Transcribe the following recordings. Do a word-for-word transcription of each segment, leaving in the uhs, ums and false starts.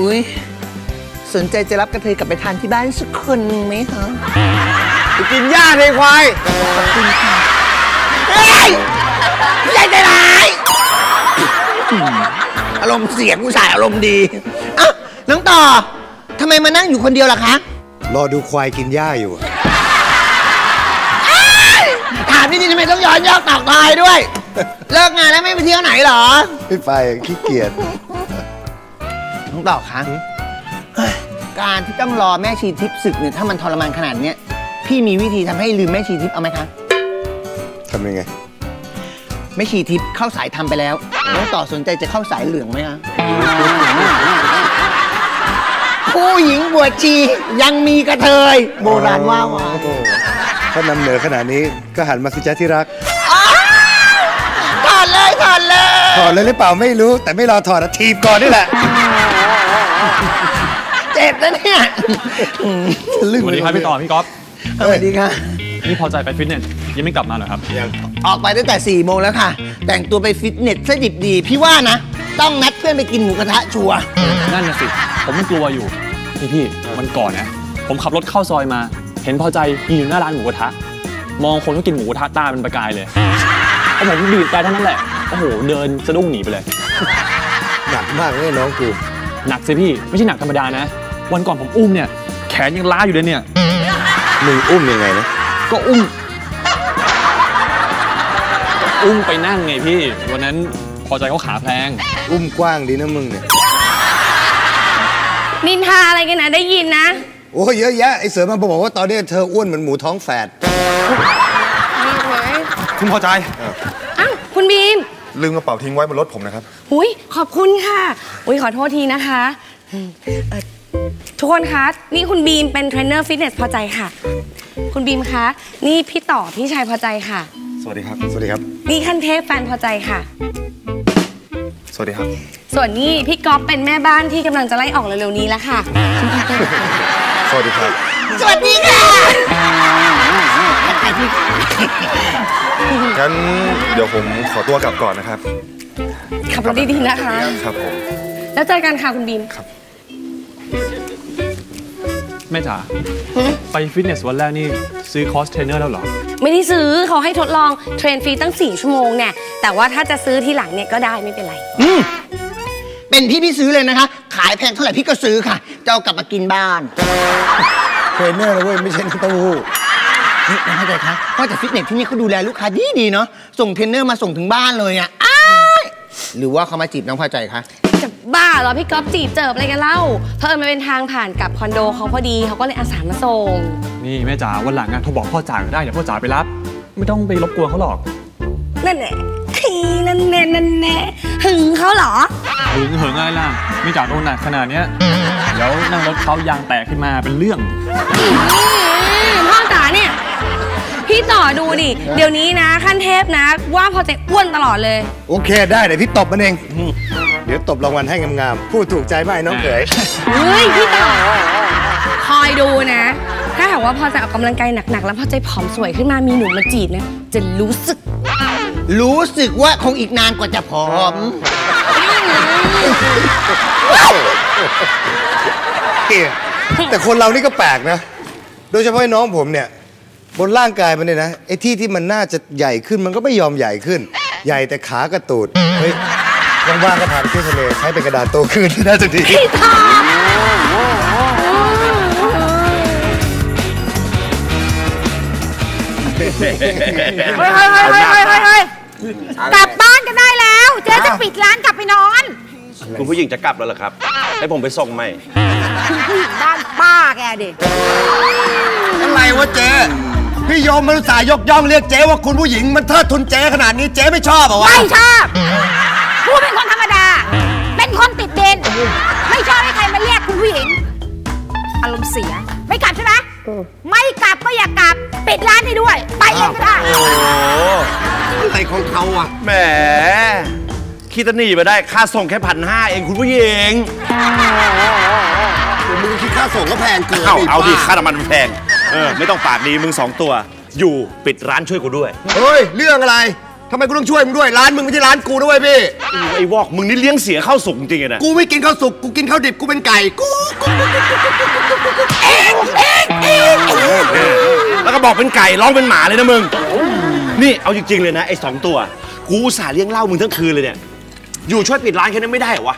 อุ้ยสนใจจะรับกระเทยกลับไปทานที่บ้านสักคนหนึ่งไหมคะไปกินหญ้าเลยควายขอบคุณค่ะเฮ้ยไม่ใช่ใจร้ายอารมณ์เสียผู้ชายอารมณ์ดีอ้าวน้องต่อทำไมมานั่งอยู่คนเดียวล่ะคะรอดูควายกินหญ้าอยู่ถามนี่ทำไมต้องย้อนยอกตอกลายด้วยเลิกงานแล้วไม่ไปเที่ยวไหนหรอไม่ไปขี้เกียจน้องต่อคะการที่ต้องรอแม่ชีทิพย์ศึกเนี่ยถ้ามันทรมานขนาดเนี้ยพี่มีวิธีทำให้ลืมแม่ชีทิพย์เอาไหมคะทำยังไงแม่ชีทิพย์เข้าสายทำไปแล้วน้องต่อสนใจจะเข้าสายเหลืองไหมคะผู้หญิงบวชชียังมีกระเทยโบราณว่าว่าถ้านำเหนือขนาดนี้ก็หันมาสิจ้าที่รักถอดเลยถอดเลยถอดเลยหรือเปล่าไม่รู้แต่ไม่รอถอดนะทีบก่อนนี่แหละเจ็บนะเนี่ยสวัสดีครับพี่ต่อพี่ก๊อฟสวัสดีค่ะนี่พอใจไปฟิตเนสยังไม่กลับมาเหรอครับยังออกไปตั้งแต่สี่โมงแล้วค่ะแต่งตัวไปฟิตเนสซะดิบดีพี่ว่านะต้องนัดเพื่อนไปกินหมูกระทะชัวร์นั่นน่ะสิผมมันกลัวอยู่พี่พี่มันก่อนนะผมขับรถเข้าซอยมาเห็นพอใจยืนอยู่หน้าร้านหมูกระทะมองคนที่กินหมูกระทะตาเป็นประกายเลยพอผมบีบแต่เท่านั้นแหละโอ้โหเดินสะดุ้งหนีไปเลยหนักมากเลยน้องกูหนักสิพี่ไม่ใช่หนักธรรมดานะวันก่อนผมอุ้มเนี่ยแขนยังล้าอยู่เลยเนี่ยมึงอุ้มยังไงนะก็อุ้มอุ้มไปนั่งไงพี่วันนั้นพอใจเขาขาแพลงอุ้มกว้างดีนะมึงเนี่ยนินทาอะไรกันนะได้ยินนะโอ้เยอะแยะไอเสือมันบอกว่าตอนนี้เธออ้วนเหมือนหมูท้องแฝดคุณพอใจอ้าวคุณบีมลืมกระเป๋าทิ้งไว้บนรถผมนะครับอุ้ยขอบคุณค่ะอุ้ยขอโทษทีนะคะทุกคนคะนี่คุณบีมเป็นเทรนเนอร์ฟิตเนสพอใจค่ะคุณบีมคะนี่พี่ต่อพี่ชายพอใจค่ะสวัสดีครับสวัสดีครับนี่ขั้นเทพแฟนพอใจค่ะสวัสดีครับส่วนนี้พี่ก๊อฟเป็นแม่บ้านที่กำลังจะไล่ออกเร็วๆนี้แล้วค่ะสวัสดีครับสวัสดีค่ะงั้นเดี๋ยวผมขอตัวกลับก่อนนะครับขับรถดีๆนะคะครับผมแล้วเจอกันค่ะคุณบีมครับแม่จ๋าไปฟิตเนสวันแรกนี่ซื้อคอร์สเทรนเนอร์แล้วเหรอไม่ได้ซื้อเขาให้ทดลองเทรนฟรีตั้งสี่ชั่วโมงเนี่ยแต่ว่าถ้าจะซื้อทีหลังเนี่ยก็ได้ไม่เป็นไรอืมเป็นพี่พี่ซื้อเลยนะคะขายแพงเท่าไหร่พี่ก็ซื้อค่ะจะเอากลับมากินบ้านเทรนเนอร์นะเว้ยไม่ใช่น้ำเต้าหู้นี่นะเข้าใจคะเพราะแต่ฟิตเนสที่นี่เขาดูแลลูกค้าดีดีเนาะส่งเทรนเนอร์มาส่งถึงบ้านเลยอ่ะหรือว่าเขามาจีบน้องพอใจคะจะบ้าเหรอพี่ก๊อฟจีบเจิบอะไรกันเล่าเพิ่มมาเป็นทางผ่านกับคอนโดเขาพอดีเขาก็เลยอาสามาส่งนี่แม่จ๋าวันหลังอ่ะโทรบอกพ่อจ๋าก็ได้เดี๋ยวพ่อจ๋าไปรับไม่ต้องไปรบกวนเขาหรอกนั่นแหละทีนั่นแน่นั่นแน่หึงเขาเหรอหึงหึงอะไรล่ะไม่จ๋าโดนหนักขนาดเนี้ยเดี๋ยวนั่งรถเขายางแตกขึ้นมาเป็นเรื่องพ่อจ๋าเนี่ยพี่ต่อดูดิเดี๋ยวนี้นะขั้นเทพนะว่าพอใจอ้วนตลอดเลยโอเคได้เดี๋ยวพี่ตบมันเองเดี๋ยวตบรางวัลให้งามๆพูดถูกใจไหมน้องเขยเฮ้ยพี่ต่อคอยดูนะถ้าหากว่าพอใจออกกำลังกายหนักๆแล้วพอใจผอมสวยขึ้นมามีหนุ่มมาจีบนะจะรู้สึกรู้สึกว่าคงอีกนานกว่าจะผอมแต่คนเรานี่ก็แปลกนะโดยเฉพาะน้องผมเนี่ยบนร่างกายมันเนี่ยนะไอ้ที่ที่มันน่าจะใหญ่ขึ้นมันก็ไม่ยอมใหญ่ขึ้นใหญ่แต่ขากระตูดเฮ้ยว่างๆก็พาไปเที่ยวทะเลใช้เป็นกระดาษโตขึ้นน่าจะดีเฮ้ยเฮ้ยเฮ้ยเฮ้ยเฮ้ยกลับบ้านกันได้แล้วเจ๊จะปิดร้านกลับไปนอนคุณผู้หญิงจะกลับแล้วเหรอครับให้ผมไปส่งไหมคุณผู้หญิงบ้านป้าแกดิอะไรวะเจ๊พี่โยมมันอุตส่าห์ยกย่องเรียกเจ๊ว่าคุณผู้หญิงมันเทิดทุนเจ๊ขนาดนี้เจ๊ไม่ชอบเหรอวะไม่ชอบผู้เป็นคนธรรมดาเป็นคนติดเด่นไม่ชอบให้ใครมาเรียกคุณผู้หญิงอารมณ์เสียไม่กลับใช่ไหมไม่กลับก็อย่ากลับปิดร้านให้ด้วยไปเองก็ได้โอ้อะไรของเขาอ่ะแหมคิดจะหนีมาได้ค่าส่งแค่พันห้าเองคุณผู้หญิงมึงคิดค่าส่งก็แพงเกินเอาเอาดิค่าน้ำมันแพงเออไม่ต้องปากดีมึงสองตัวอยู่ปิดร้านช่วยกูด้วยเฮ้ยเรื่องอะไรทำไมกูต้องช่วยมึงด้วยร้านมึงไม่ใช่ร้านกูด้วยพี่ไอ้วอกมึงนี่เลี้ยงเสียข้าวสุกจริงๆนะกูไม่กินข้าวสุกกูกินข้าวดิบกูเป็นไก่กูกูเองเองเองแล้วก็บอกเป็นไก่ร้องเป็นหมาเลยนะมึงนี่เอาจริงๆเลยนะไอ้สองตัวกูอุตส่าห์เลี้ยงเหล้ามึงทั้งคืนเลยเนี่ยอยู่ช่วยปิดร้านแค่นั้นไม่ได้เหรอวะ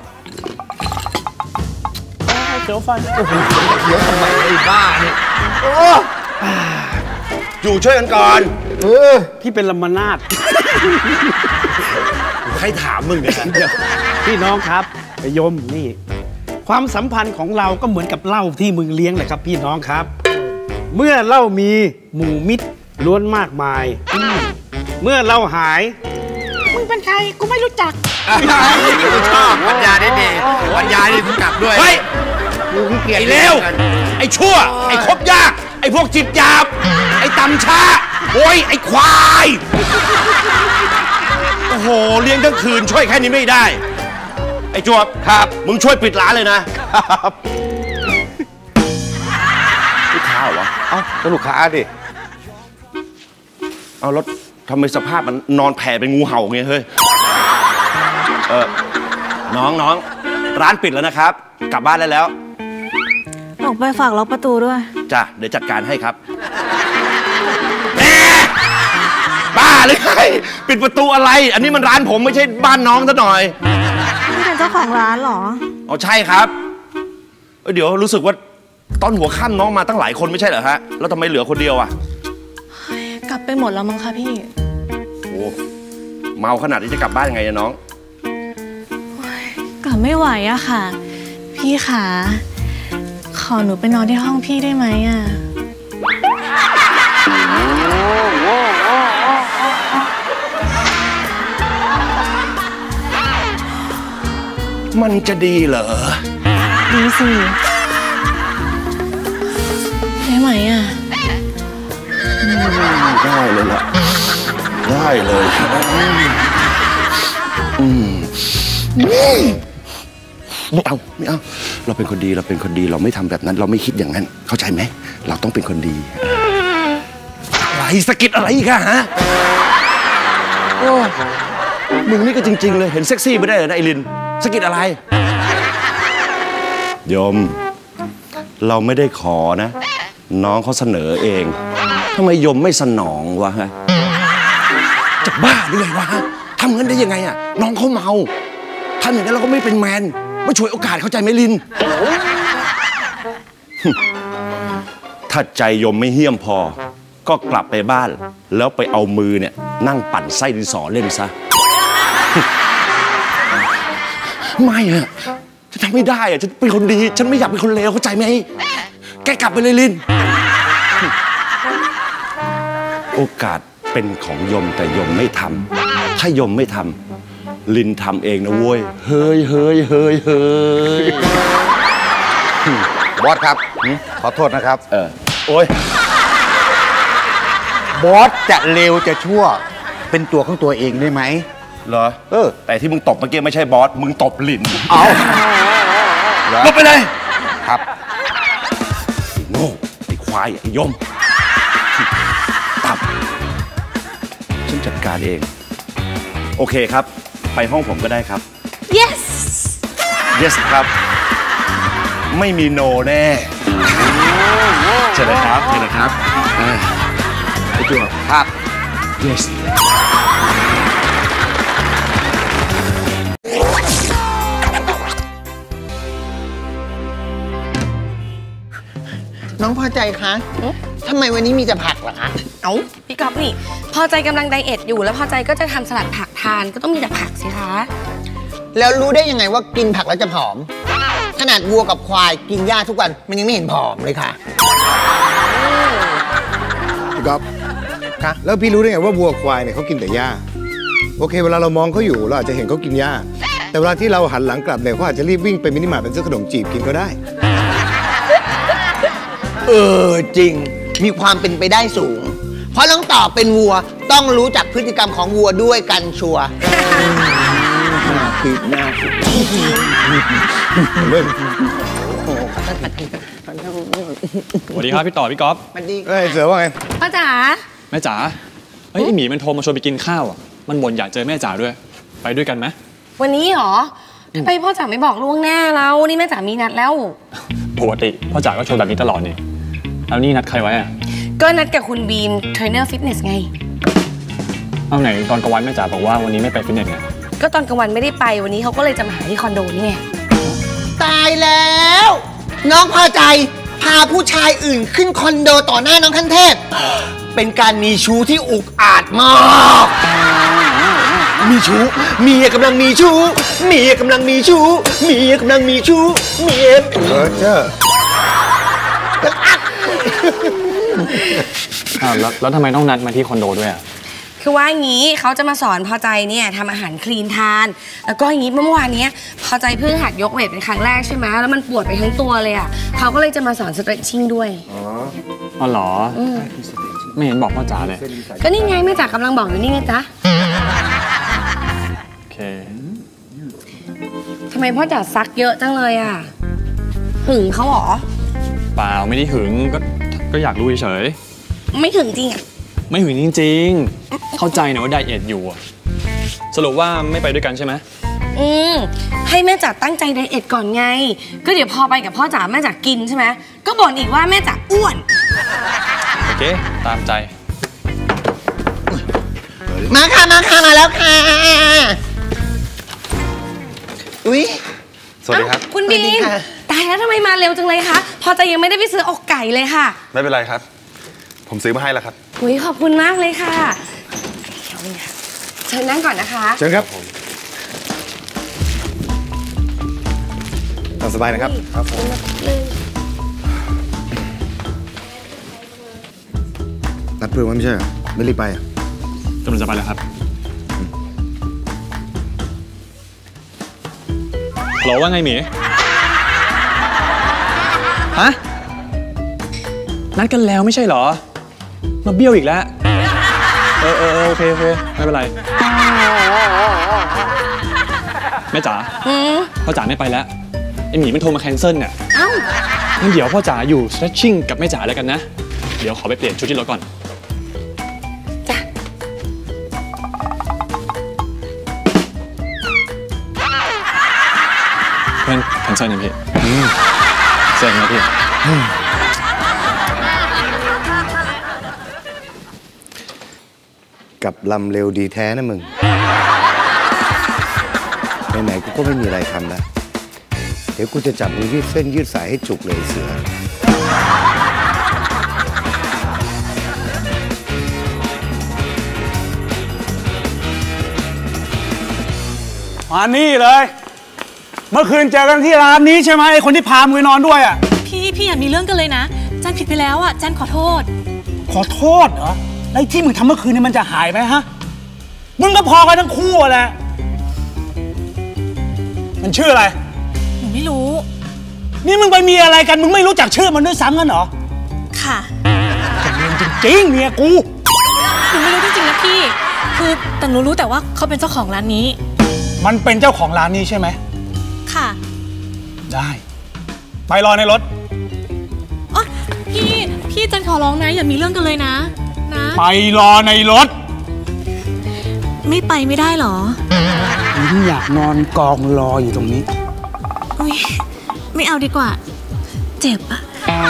เดี๋ยวฟันเดี๋ยวทำไมไอ้บ้าเนี่ยอยู่ช่วยกันก่อนเออพี่เป็นลมนาดใครถามมึงเนี่ยพี่น้องครับไปยมนี่ความสัมพันธ์ของเราก็เหมือนกับเหล้าที่มึงเลี้ยงแหละครับพี่น้องครับเมื่อเหล้ามีหมู่มิตรล้วนมากมายเมื่อเหล้าหายมึงเป็นใครกูไม่รู้จักกูชอบปัญญาดีดีปัญญาดีกูกลับด้วยเฮ้ยกูขี้เกียจไอ้เลวไอ้ชั่วไอ้คบยากไอ้พวกจิตหยาบไอ้ตำช้าโอ้ยไอ้ควายโอ้โหเลี้ยงทั้งคืนช่วยแค่นี้ไม่ได้ไอ้จวบครับมึงช่วยปิดร้านเลยนะครับลูกค้าเหรอเอ้าก็ลูกค้าดิเอารถทำไมสภาพมันนอนแผ่เป็นงูเห่าไงเฮ้ยเออน้องน้องร้านปิดแล้วนะครับกลับบ้านได้แล้วออกไปฝากล็อกประตูด้วยจ้ะเดี๋ยวจัดการให้ครับแหมบ้าเลยปิดประตูอะไรอันนี้มันร้านผมไม่ใช่บ้านน้องซะหน่อยนี่เป็นเจ้าของร้านเหรออ๋อใช่ครับเออเดี๋ยวรู้สึกว่าตอนหัวค่ำน้องมาตั้งหลายคนไม่ใช่เหรอฮะแล้วทำไมเหลือคนเดียวอ่ะกลับไปหมดแล้วมั้งคะพี่โอ้เมาขนาดนี้จะกลับบ้านยังไงอะน้องกลับไม่ไหวอะค่ะพี่ขาขอหนูไปนอนที่ห้องพี่ได้ไหมอะมันจะดีเหรอดีสิได้ไหมอะได้เลยล่ะได้เลยอืมไม่เอาไม่เอาเราเป็นคนดีเราเป็นคนดีเราไม่ทำแบบนั้นเราไม่คิดอย่างนั้นเข้าใจไหมเราต้องเป็นคนดีอะไรสะกิดอะไรอีกอะฮะโอ้มึงนี่ก็จริงๆเลยเห็นเซ็กซี่ไม่ได้เลยนะไอรินสะกิดอะไรโยมเราไม่ได้ขอนะน้องเขาเสนอเองทำไมยมไม่สนองวะฮะจะบ้าหรือไงวะทำงั้นได้ยังไงอะน้องเขาเมาทำอย่างนั้นเราก็ไม่เป็นแมนไม่ช่วยโอกาสเข้าใจไหมลินถ้าใจยมไม่เหี้ยมพอก็กลับไปบ้านแล้วไปเอามือเนี่ยนั่งปั่นไส้ดินสอเล่นซะไม่อะฉันทำไม่ได้อะฉันเป็นคนดีฉันไม่อยากเป็นคนเลวเข้าใจไหมแกกลับไปเลยลินโอกาสเป็นของยมแต่ยมไม่ทำถ้ายมไม่ทำลินทำเองนะเว้ยเฮ้ยเฮ้ยเฮ้ยเฮ้ยบอสครับขอโทษนะครับเออโอ้ยบอสจะเลวจะชั่วเป็นตัวของตัวเองได้ไหมเหรอเออแต่ที่มึงตบเมื่อกี้ไม่ใช่บอสมึงตบลินเอาลบไปเลยครับไอ้โง่ไอ้ควายไอ้ยมตับฉันจัดการเองโอเคครับไปห้องผมก็ได้ครับ yes yes ครับไม่มี no แน่เชิญเลยครับเชิญเลยครับไอ้ตัวครับ yes น้องพอใจคะทำไมวันนี้มีแต่ผักล่ะคะเอ้าพี่ก๊อฟนี่พอใจกำลังไดเอทอยู่แล้วพอใจก็จะทำสลัดผักทานก็ต้องมีแต่ผักสิคะแล้วรู้ได้ยังไงว่ากินผักแล้วจะผอมขนาดวัวกับควายกินหญ้าทุกวันมันยังไม่เห็นผอมเลยค่ะพี่ก๊อฟค่ะแล้วพี่รู้ได้ไงว่าวัวควายเนี่ยเขากินแต่หญ้าโอเคเวลาเรามองเขาอยู่เราอาจจะเห็นเขากินหญ้าแต่เวลาที่เราหันหลังกลับเนี่ยเขาอาจจะรีบวิ่งไปมินิมาร์ทเป็นซื้อขนมจีบกินก็ได้เออจริงมีความเป็นไปได้สูงเพราะน้องต่อเป็นวัวต้องรู้จักพฤติกรรมของวัวด้วยกันชัวร์คือหน้าสวัสดีครับพี่ต่อพี่ก๊อฟสวัสดีเฮ้ยเสือว่าไงพ่อจ๋าแม่จ๋าเฮ้ยไอหมีมันโทรมาชวนไปกินข้าวอ่ะมันบ่นอยากเจอแม่จ๋าด้วยไปด้วยกันไหมวันนี้เหรอทำไมพ่อจ๋าไม่บอกล่วงหน้าเรานี่แม่จ๋ามีนัดแล้วปกติพ่อจ๋าก็ชวนแบบนี้ตลอดนี่แล้วนี่นัดใครไว้อะก็นัดกับคุณบีมเทรนเนอร์ฟิตเนสไงเอาไหนตอนกลางวันแม่จ๋าบอกว่าวันนี้ไม่ไปฟิตเนสไงก็ตอนกลางวันไม่ได้ไปวันนี้เขาก็เลยจะมาหาที่คอนโดนี่ไงตายแล้วน้องพอใจพาผู้ชายอื่นขึ้นคอนโดต่อหน้าน้องขั้นเทพเป็นการมีชู้ที่อุกอาจมากมีชู้เมียกำลังมีชู้เมียกำลังมีชู้เมียกำลังมีชู้เมียเออเจ้าอ้าวแล้วแล้วทำไมต้องนัดมาที่คอนโดด้วยอ่ะคือว่างี้เขาจะมาสอนพอใจเนี่ยทำอาหารคลีนทานแล้วก็อย่างนี้เมื่อวานนี้พอใจเพิ่งหัดยกเวทเป็นครั้งแรกใช่ไหมแล้วมันปวดไปทั้งตัวเลยอ่ะเขาก็เลยจะมาสอนสเตรทชิ่งด้วยอ๋ออ๋อเหรอไม่เห็นบอกพ่อจ๋าเลยก็นี่ไงแม่จ๋ากำลังบอกอยู่นี่ไงจ๊ะโอเคทำไมพ่อจ๋าซักเยอะจังเลยอ่ะหึงเขาหรอเปล่าไม่ได้หึงก็ก็อยากรู้เฉยไม่หึงจริงอ่ะไม่หึงจริงๆเข้าใจนะว่าไดเอทอยู่สรุปว่าไม่ไปด้วยกันใช่ไหมอืมให้แม่จ๋าตั้งใจไดเอทก่อนไงก็เดี๋ยวพอไปกับพ่อจ๋าแม่จ๋ากินใช่ไหมก็บ่นอีกว่าแม่จ๋าอ้วนโอเคตามใจมาค่ะมาค่ะมาแล้วค่ะอุ๊ยสวัสดีครับคุณบีมตายแล้วทำไมมาเร็วจังเลยคะพอใจยังไม่ได้ไปซื้ออกไก่เลยค่ะไม่เป็นไรครับผมซื้อมาให้แล้วครับอุ๊ยขอบคุณมากเลยค่ะเชิญนั่งก่อนนะคะเชิญครับตามสบายนะครับครับผมนัดเพื่อนว่าไม่ใช่เหรอไม่รีบไปอ่ะกำลังจะไปแล้วครับฮัลโหลว่าไงหมีฮะนัดกันแล้วไม่ใช่เหรอมาเบี้ยวอีกแล้วเออเออโอเคโอเคไม่เป็นไรแม่จ๋าพ่อจ๋าไม่ไปแล้วไอหมีมันโทรมาแคนเซิลเนี่ยเอ้างั้นเดี๋ยวพ่อจ๋าอยู่ stretching กับแม่จ๋าแล้วกันนะเดี๋ยวขอไปเปลี่ยนชุดที่รถก่อนจ้ะเพื่อนแคนเซิลยังพี่เซ็งนะพี่กับลำเร็วดีแท้นะมึงไหนๆกูก็ไม่มีอะไรทำแล้วเดี๋ยวกูจะจับมึงยืดเส้นยืดสายให้จุกเลยเสือมานี่เลยเมื่อคืนเจอกันที่ร้านนี้ใช่ไหมไอคนที่พามึงไปนอนด้วยอ่ะพี่พี่อย่ามีเรื่องกันเลยนะจันผิดไปแล้วอ่ะจันขอโทษขอโทษเหรอไอ้ที่มึงทำเมื่อคืนนี่มันจะหายไหมฮะมึงก็พอกันทั้งคู่แหละมันชื่ออะไรหนูไม่รู้นี่มึงไปมีอะไรกันมึงไม่รู้จักชื่อมันด้วยซ้ำกันเหรอค่ะจะเรียนจริงๆเมียกูหนูไม่รู้จริงๆนะพี่คือแต่หนูรู้แต่ว่าเขาเป็นเจ้าของร้านนี้มันเป็นเจ้าของร้านนี้ใช่ไหมค่ะได้ไปรอในรถอ๋อพี่พี่จันขอร้องนะอย่ามีเรื่องกันเลยนะนะไปรอในรถไม่ไปไม่ได้หรอมึงอยากนอนกองรออยู่ตรงนี้อุ้ยไม่เอาดีกว่าเจ็บอะ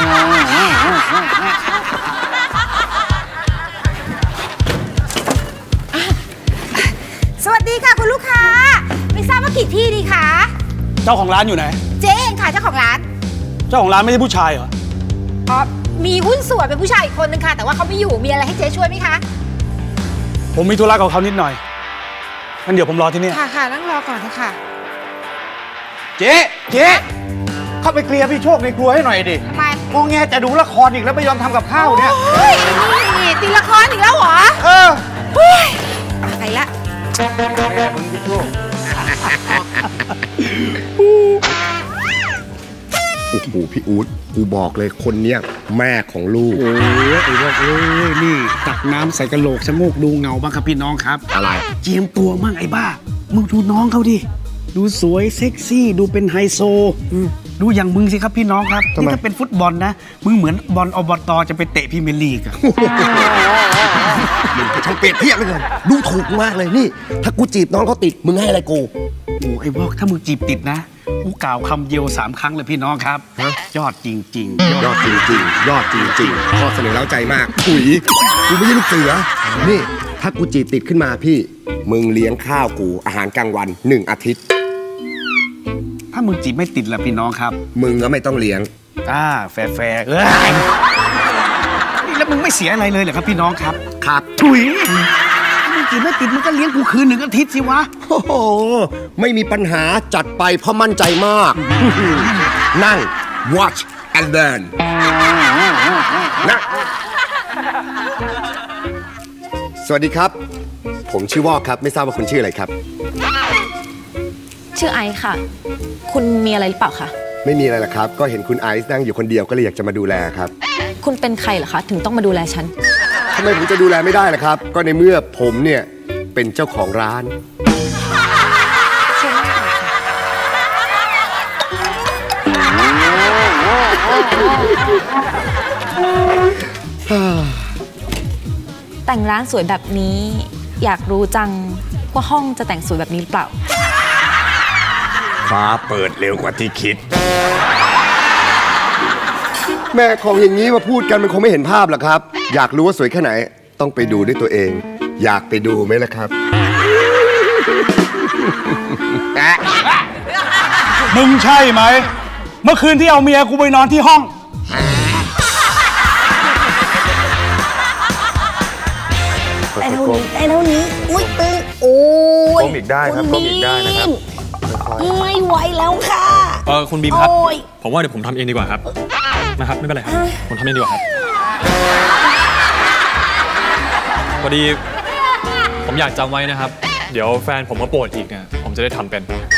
สวัสดีค่ะคุณลูกค้าไม่ทราบว่ากี่ที่ดีคะเจ้าของร้านอยู่ไหนเจ๊เองค่ะเจ้าของร้านเจ้าของร้านไม่ใช่ผู้ชายเหรออ๋อมีหุ้นส่วนเป็นผู้ชายอีกคนนึงค่ะแต่ว่าเขาไม่อยู่มีอะไรให้เจ๊ช่วยไหมคะผมมีธุระกับเขานิดหน่อยงั้นเดี๋ยวผมรอที่นี่ค่ะค่ะนั่งรอก่อนเถอะค่ะเจ๊เจ๊เข้าไปเคลียร์พี่โชคในครัวให้หน่อยดิทำไมงงแงจะดูละครอีกแล้วไม่ยอมทำกับข้าวเนี่ยเฮ้ยนี่ตีละครอีกแล้วเหรอเออเฮ้ยไปละมึงพี่โชคโอ้โหพี่อู๊ดกูบอกเลยคนเนี้ยแม่ของลูกโอ้ยไอ้พวกเอ้ยนี่ตักน้ำใส่กระโหลกชะโงกดูเงาบ้างครับพี่น้องครับอะไรเจียมตัวมั่งไอ้บ้ามึงดูน้องเขาดิดูสวยเซ็กซี่ดูเป็นไฮโซดูอย่างมึงสิครับพี่น้องครับนี่ถ้าเป็นฟุตบอลนะมึงเหมือนบอลอบตจะไปเตะพรีเมียร์ลีกอะมึงช่างเปรียบเทียบเลยดูถูกมากเลยนี่ ถ้ากูจีบน้องเขาติดมึงให้อะไรกูโอ้ไอ้บอกถ้ามึงจีบติดนะกูกล่าวคำเดียวสามครั้งเลยพี่น้องครับยอดจริงๆยอดจริงๆยอดจริงๆข้อเสนอเล้าใจมากอุ๋ยกูไม่ใช่ลูกเสือนี่ถ้ากูจีบติดขึ้นมาพี่มึงเลี้ยงข้าวกูอาหารกลางวันหนึ่งอาทิตย์ถ้ามึงจีบไม่ติดล่ะพี่น้องครับมึงก็ไม่ต้องเลี้ยงอ่าแฟร์แฟร์เอ้ยนี่แล้วมึงไม่เสียอะไรเลยเหรอครับพี่น้องครับครับถุยมึงจีบไม่ติดมึงก็เลี้ยงกูคืนหนึ่งอาทิตย์สิวะโอ้โหไม่มีปัญหาจัดไปเพราะมั่นใจมากนั่ง watch and learn นะสวัสดีครับผมชื่อวอกครับไม่ทราบว่าคุณชื่ออะไรครับชื่อไอซ์ค่ะคุณมีอะไรหรือเปล่าคะไม่มีอะไรหรอกครับก็เห็นคุณไอซ์นั่งอยู่คนเดียวก็เลยอยากจะมาดูแลครับคุณเป็นใครเหรอคะถึงต้องมาดูแลฉันทำไมผมจะดูแลไม่ได้ล่ะครับก็ในเมื่อผมเนี่ยเป็นเจ้าของร้านแต่งร้านสวยแบบนี้อยากรู้จังว่าห้องจะแต่งสวยแบบนี้หรือเปล่าฟ้าเปิดเร็วกว่าที่คิดแม่ของอย่างนี้มาพูดกันมันคงไม่เห็นภาพหรอกครับอยากรู้ว่าสวยแค่ไหนต้องไปดูด้วยตัวเองอยากไปดูไหมล่ะครับมึงใช่ไหมเมื่อคืนที่เอาเมียกูไปนอนที่ห้องไอ้เท่านี้ไอ้เท่านี้อุ้ยตึงโอ้ยก้มอีกได้ครับก้มอีกได้นะครับไม่ไหวแล้วค่ะเออคุณบีมครับผมว่าเดี๋ยวผมทำเองดีกว่าครับนะครับไม่เป็นไรครับผมทำเองดีกว่าครับพอดีผมอยากจำไว้นะครับเดี๋ยวแฟนผมมาโปรดอีกเนี่ยผมจะได้ทำเป็น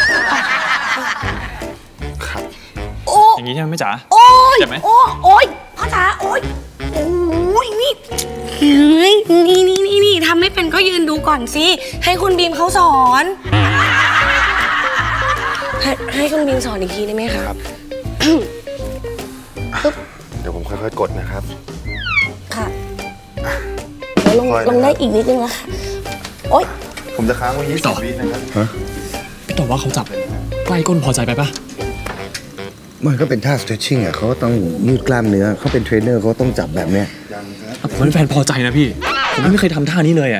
ครับอย่างนี้ใช่ไหมจ๋าเจ็บไหมโอ้โอ้ยพ่อจ๋าโอ้ยโอ้ยนี่เฮ้ยนี่นี่นี่นี่ทำไม่เป็นก็ยืนดูก่อนสิให้คุณบีมเขาสอนให้ให้คุณบีมสอนอีกทีได้ไหมคะครับเดี๋ยวผมค่อยๆกดนะครับค่ะเดี๋ยวลงลงได้อีกนิดนึงแล้วค่ะโอ๊ยผมจะค้างไว้ยี่สิบวินะครับพี่ต่อว่าเขาจับใกล้ก้นพอใจไปปะมันก็เป็นท่า stretching อ่ะเขาก็ต้องยืดกล้ามเนื้อเขาเป็นเทรนเนอร์เขาต้องจับแบบเนี้ยผมเป็นแฟนพอใจนะพี่ผมไม่เคยทำท่านี้เลยอ่ะ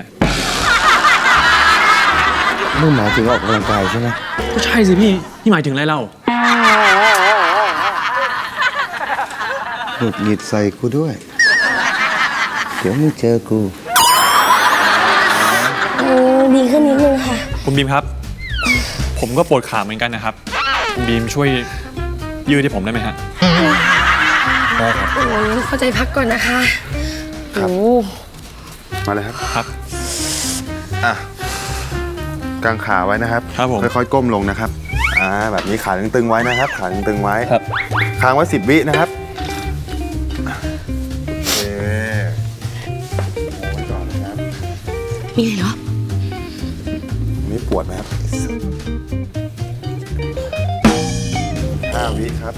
มึงหมายถึงออกกำลังกายใช่ไหมก็ใช่สิพี่พี่หมายถึงอะไรเล่าหงุดหงิดใส่กูด้วยเดี๋ยวมึงเจอกูโอ้ดีขึ้นนิดนึงค่ะคุณบีมครับผมก็ปวดขาเหมือนกันนะครับคุณบีมช่วยยืดให้ผมได้ไหมฮะได้ครับโอ้ยเข้าใจพักก่อนนะคะโอ้มาเลยครับครับอ่ะกางขาไว้นะครับครับผมค่อยๆก้มลงนะครับอ่าแบบนี้ขาตึงๆไว้นะครับขาตึงๆไว้ครับค้างไว้สิบวินะครับโอเคโอ้ยก่อนนะครับมีอะไรเหรอนี่ปวดไหมครับห้าวิครับ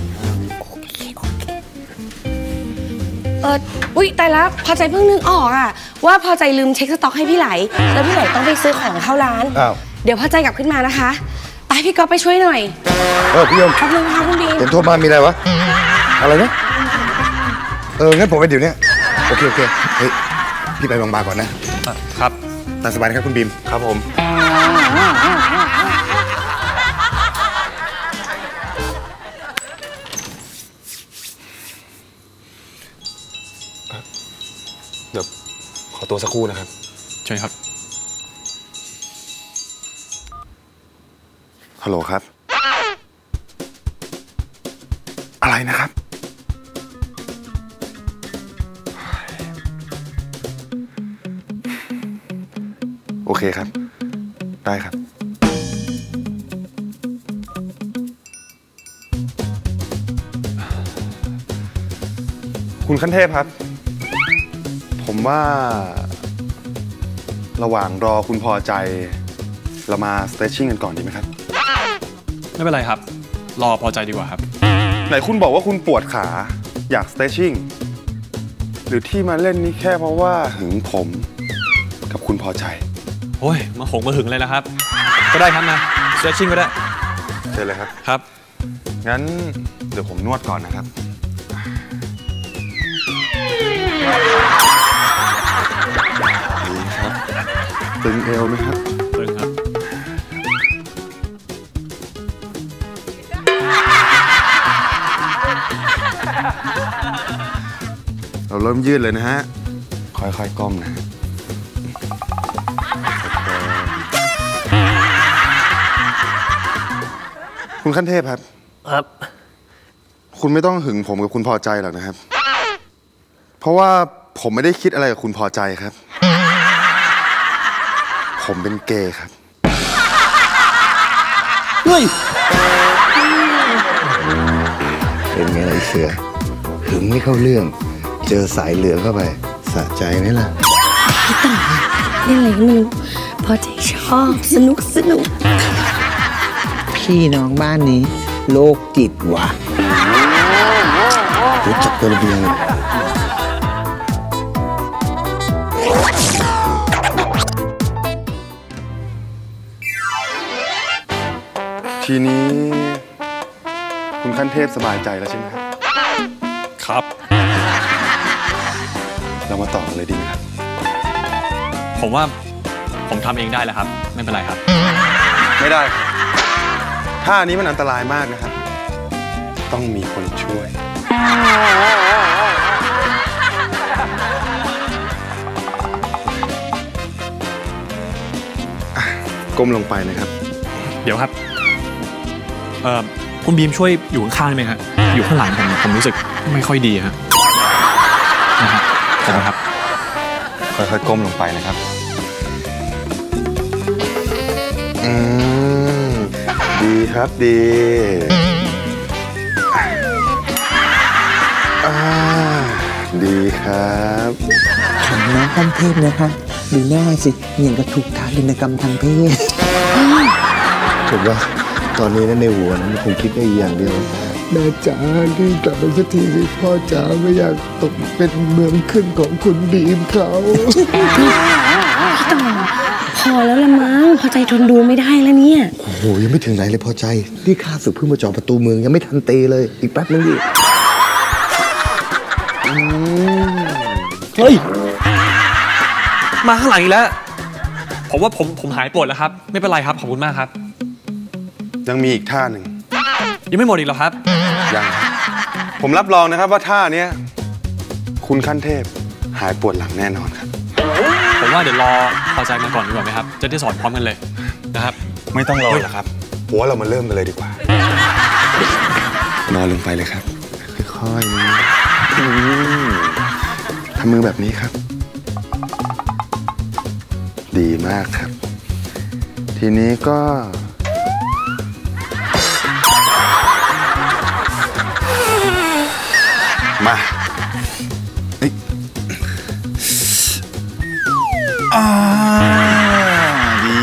เอออุ้ยตายแล้วพอใจเพิ่งนึกออกอะว่าพอใจลืมเช็คสต็อกให้พี่ไหลแล้วพี่ไหลต้องไปซื้อของเข้าร้านเดี๋ยวพอใจกลับขึ้นมานะคะไปพี่ก๊อฟไปช่วยหน่อยเออพี่ยมครับลุงค่ะคุณบีเห็นโทรมามีอะไรวะอะไรนะเอองั้นผมไปเดี๋ยวนี้โอเคโอเคเฮ้ยพี่ไปโรงพยาบาลก่อนนะครับตามสบายนะครับคุณบีมครับผมเดี๋ยวขอตัวสักครู่นะครับใช่ครับฮัลโหลครับอะไรนะครับโอเคครับได้ครับคุณขั้นเทพครับผมว่าระหว่างรอคุณพอใจเรามา stretching กันก่อนดีไหมครับไม่เป็นไรครับรอพอใจดีกว่าครับไหนคุณบอกว่าคุณปวดขาอยาก stretching หรือที่มาเล่นนี่แค่เพราะว่าหึงผมกับคุณพอใจโอ้ยมาหงมาหึงเลยนะครับก็ได้ครับมา stretching ก็ได้เชิญเลยครับครับงั้นเดี๋ยวผมนวดก่อนนะครับดีครับตึงเอวไหมครับตึงครับเราเริ่มยืดเลยนะฮะค่อยๆก้มนะคุณขั้นเทพครับครับคุณไม่ต้องหึงผมกับคุณพอใจหรอกนะครับเพราะว่าผมไม่ได้คิดอะไรกับคุณพอใจครับผมเป็นเกย์ครับเฮ้ยเป็นไงล่ะไอ้เสือหึงไม่เข้าเรื่องเจอสายเหลืองเข้าไปสะใจไหมล่ะพี่ต่อเล่นอะไรก็ไม่รู้พอใจชอบสนุกสนุกพี่น้องบ้านนี้โรคจิตว่ะรู้จักตัวระเบียงทีนี้คุณขั้นเทพสบายใจแล้วใช่ไหมครับครับเรามาต่อกันเลยดีไหมครับผมว่าผมทำเองได้แล้วครับไม่เป็นไรครับไม่ได้ท่านี้มันอันตรายมากนะครับต้องมีคนช่วยก้มลงไปนะครับเดี๋ยวครับเอ่อคุณบีมช่วยอยู่ข้างๆได้ไหมครับอยู่ข้างหลังผมผมรู้สึกไม่ค่อยดีครับนะครับขอบคุณครับค่อยๆก้มลงไปนะครับอืมดีครับดีอ่าดีครับของน้องขั้นเทพนะคะดูหน้าสิอย่างกับถูกทารุณกรรมทางเพศถูกว่าตอนนี้นั่นในหัวนั้นคงคิดได้อย่างเดียวแม่จ๋าที่กลับมาสักทีสิพ่อจ๋าไม่อยากตกเป็นเมืองขึ้นของคุณบีมเขาต่อพอแล้วละมั้งพอใจทนดูไม่ได้แล้วเนี่ยโอ้โหยังไม่ถึงไหนเลยพอใจนี่ข้าศึกเพิ่งมาจ่อประตูเมืองยังไม่ทันตีเลยอีกแป๊บนึงดิเฮ้ยมาข้างหลังอีกแล้วผมว่าผมผมหายปวดแล้วครับไม่เป็นไรครับขอบคุณมากครับยังมีอีกท่าหนึ่งยังไม่หมดอีกหรอครับยังผมรับรองนะครับว่าท่านี้คุณขั้นเทพหายปวดหลังแน่นอนครับผมว่าเดี๋ยวรอพอใจมาก่อนดีกว่าไหมครับจะได้สอนพร้อมกันเลยนะครับไม่ต้องรอหรอกครับผมว่าเรามาเริ่มกันเลยดีกว่านอนลงไปเลยครับค่อยๆนะทำมือแบบนี้ครับดีมากครับทีนี้ก็มาเฮ้ยอ่าดี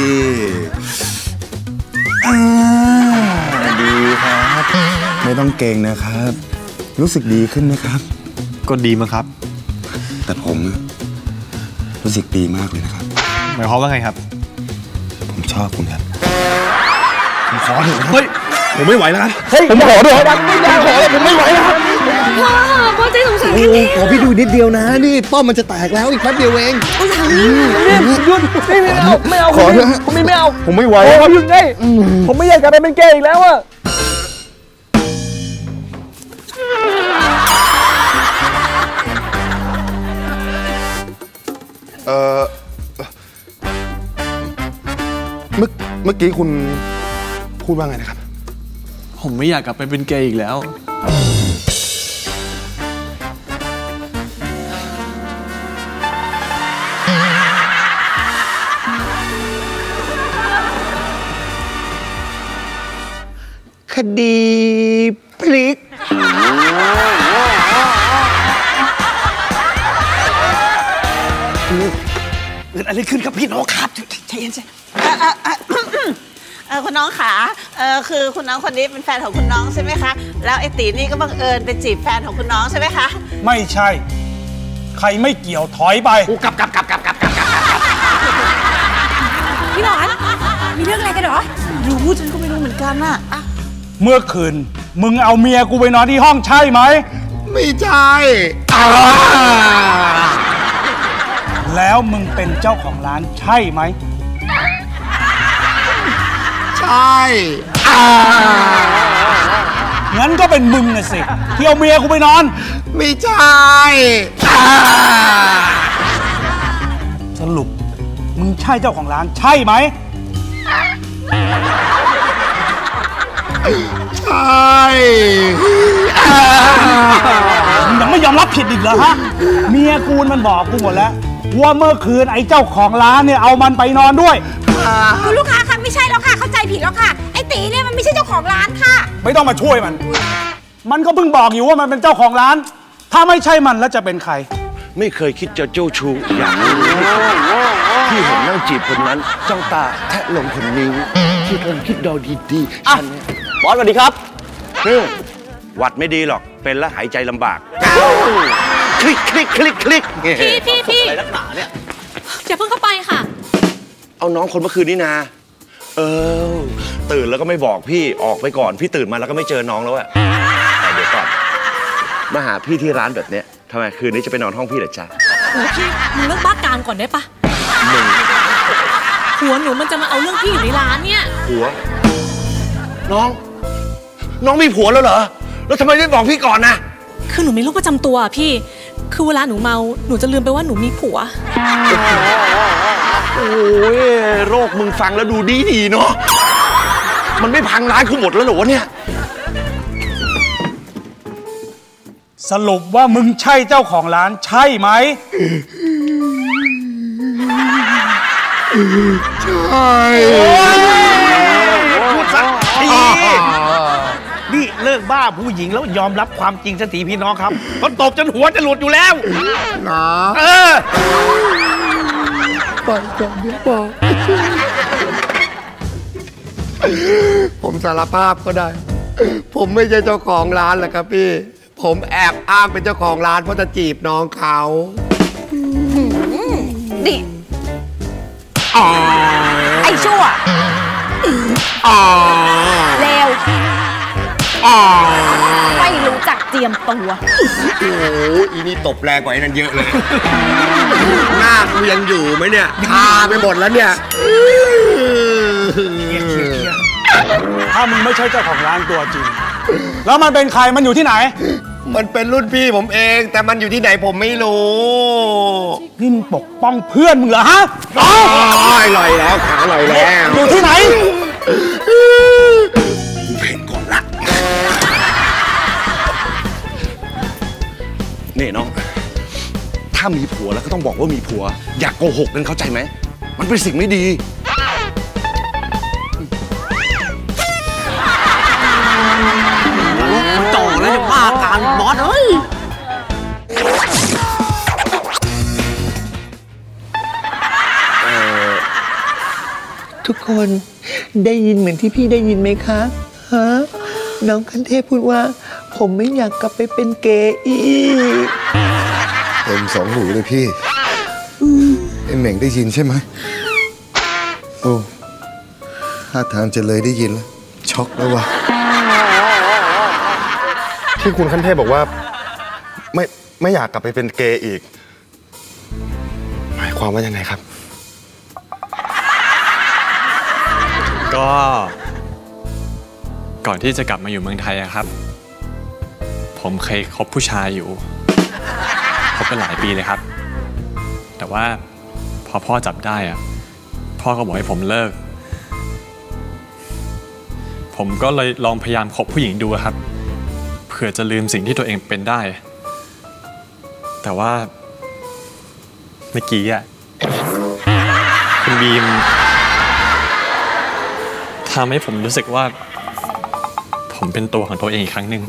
อ่าดีครับไม่ต้องเก่งนะครับรู้สึกดีขึ้นไหมครับก็ดีมั้งครับแต่ผมรู้สึกดีมากเลยนะครับหมายความว่าไงครับผมชอบคุณครับผมขอเถอะเฮ้ยผมไม่ไหวแล้วครับเฮ้ยผมขอด้วยครับผมขอผมไม่ไหวแล้วครับพ่อพ่อใจสงสารแค่นี้ขอพี่ดูนิดเดียวนะนี่ป้อมมันจะแตกแล้วอีกแป๊บเดียวเองหยุดไม่เอาไม่เอาขอเถอะผมไม่เอาผมไม่ไหวผมหยุดไงผมไม่อยากกลับไปเป็นเกย์อีกแล้วอะเออเมื่อเมื่อกี้คุณพูดว่าไงนะครับผมไม่อยากกลับไปเป็นเกย์อีกแล้วคดีพลิกเกิดอะไรขึ้นครับพี่น้องครับใจเย็นสิคุณน้องขาคือคุณน้องคนนี้เป็นแฟนของคุณน้องใช่ไหมคะแล้วไอ้ตีนี่ก็บังเอิญเป็นจีบแฟนของคุณน้องใช่ไหมคะไม่ใช่ ใครไม่เกี่ยวถอยไปกลับกลับกลับกลับกลับกลับกลับพี่หลอนมีเรื่องอะไรกันเหรอรู้ฉันก็ไม่รู้เหมือนกันน่ะเมื่อคืนมึงเอาเมียกูไปนอนที่ห้องใช่ไหมไม่ใช่แล้วมึงเป็นเจ้าของร้านใช่ไหมใช่งั้นก็เป็นมึงน่ะสิที่เอาเมียกูไปนอนไม่ใช่สรุปมึงใช่เจ้าของร้านใช่ไหมใช่มึงยังไม่ยอมรับผิดอีกเหรอฮะเมียกูมันบอกกูหมดแล้วว่าเมื่อคืนไอ้เจ้าของร้านเนี่ยเอามันไปนอนด้วยคุณลูกค้าคะไม่ใช่แล้วค่ะเข้าใจผิดแล้วค่ะไอ้ตีเนี่ยมันไม่ใช่เจ้าของร้านค่ะไม่ต้องมาช่วยมันมันก็เพิ่งบอกอยู่ว่ามันเป็นเจ้าของร้านถ้าไม่ใช่มันแล้วจะเป็นใครไม่เคยคิดจะเจ้าชู้อย่างนี้ที่เห็นนั่งจีบคนนั้นจ้องตาแทะลงคนนิ้วที่กำลังคิดดอดีๆฉันบอสสวัสดีครับหวัดไม่ดีหรอกเป็นแล้วหายใจลำบากคลิกคลิกคลิกคลิกพี่พี่พี่อะไรนักหนาเนี่ยอย่าเพิ่งเข้าไปค่ะเอาน้องคนเมื่อคืนนี้นาเออตื่นแล้วก็ไม่บอกพี่ออกไปก่อนพี่ตื่นมาแล้วก็ไม่เจอน้องแล้วอะแต่เดี๋ยวก่อนมาหาพี่ที่ร้านแบบเนี้ยทำไมคืนนี้จะไปนอนห้องพี่เหรอจ๊ะโอ้พี่มึงเลิกบ้าการก่อนได้ปะมึงหัวหนูมันจะมาเอาเรื่องพี่อยู่ในร้านเนี่ยหัวน้องน้องมีผัวแล้วเหรอแล้วทำไมไม่บอกพี่ก่อนนะคือหนูมีโรคประจำตัวพี่คือเวลาหนูเมาหนูจะลืมไปว่าหนูมีผัวโอ้ยโรคมึงฟังแล้วดูดีดีเนาะมันไม่พังร้ายคือหมดแล้วเหรอวะเนี่ยสรุปว่ามึงใช่เจ้าของร้านใช่ไหมใช่พูดสักทีนี่เลิกบ้าผู้หญิงแล้วยอมรับความจริงสักทีพี่น้องครับก็ตบจนหัวจะหลุดอยู่แล้วนะเออปล่อยก่อนเดี๋ยวบอกผมสารภาพก็ได้ผมไม่ใช่เจ้าของร้านแหละครับพี่ผมแอบอ้างเป็นเจ้าของร้านเพราะจะจีบน้องเขาดิไอ้ชั่วเลวไม่รู้จักเจียมตัวโอ้โหอีนี่ตบแรงกว่าไอ้นั่นเยอะเลยหน้ากูยังอยู่ไหมเนี่ยชาไปหมดแล้วเนี่ยถ้ามึงไม่ใช่เจ้าของร้านตัวจริงแล้วมันเป็นใครมันอยู่ที่ไหนมันเป็นรุ่นพี่ผมเองแต่มันอยู่ที่ไหนผมไม่รู้นี่มึงปกป้องเพื่อนมึงเหรอฮะอ๋อลอยแล้วขาลอยแล้วอยู่ที่ไหนเพลงก่อนละนี่น้องถ้ามีผัวแล้วก็ต้องบอกว่ามีผัวอย่าโกหกกันเข้าใจไหมมันเป็นสิ่งไม่ดีต่อแล้วจะว่าการบอสเอ้ยทุกคนได้ยินเหมือนที่พี่ได้ยินไหมคะฮะน้องคันเทพพูดว่าผมไม่อยากกลับไปเป็นเกย์อีกเต็มสองหูเลยพี่ไอ้เหม่งได้ยินใช่ไหมโอ้ท่าทางจะเลยได้ยินแล้วช็อกแล้ววะที่คุณขั้นเทพบอกว่าไม่ไม่อยากกลับไปเป็นเกย์อีกหมายความว่ายังไงครับก็ก่อนที่จะกลับมาอยู่เมืองไทยอะครับผมเคยคบผู้ชายอยู่คบกันหลายปีเลยครับแต่ว่าพอพ่อจับได้อะพ่อก็บอกให้ผมเลิกผมก็เลยลองพยายามคบผู้หญิงดูครับเผื่อจะลืมสิ่งที่ตัวเองเป็นได้แต่ว่าเมื่อกี้อะคุณบีมทำให้ผมรู้สึกว่าผมเป็นตัวของตัวเองอีกครั้งหนึ่ง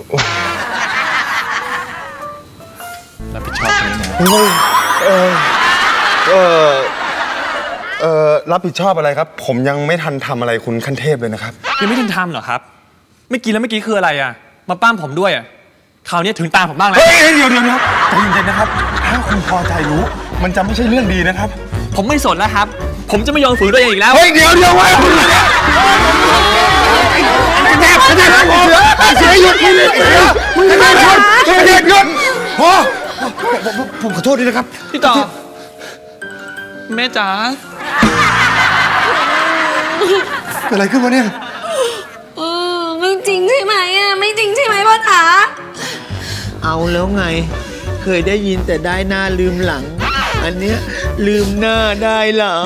รับผิดชอบตรงนี้นะเออเออเออรับผิดชอบอะไรครับผมยังไม่ทันทำอะไรคุณขั้นเทพเลยนะครับยังไม่ทันทำเหรอครับเมื่อกี้แล้วเมื่อกี้คืออะไรอ่ะมมาป้ามผมด้วยอ่ะคราวนี้ถึงตาผมบ้างแล้วเฮ้ยเดี๋ยวเดี๋ยวใจเย็นๆนะครับถ้าคุณพอใจรู้มันจะไม่ใช่เรื่องดีนะครับผมไม่สนแล้วครับผมจะไม่ยอมฝืนตัวเองอีกแล้วเฮ้ยเดี๋ยวเดี๋ยวไว้คุณแม่แม่เสียหยุดนี่เลยมึงจะไม่ชนเสียหยุดหยุดพอผมขอโทษด้วยนะครับพี่ต่อแม่จ๋าเกิดอะไรขึ้นวะเนี่ยเออไม่จริงใช่ไหมอ่ะไม่จริงใช่ไหมพ่อจ๋าเอาแล้วไงเคยได้ยินแต่ได้หน้าลืมหลังอันเนี้ยลืมหน้าได้หลัง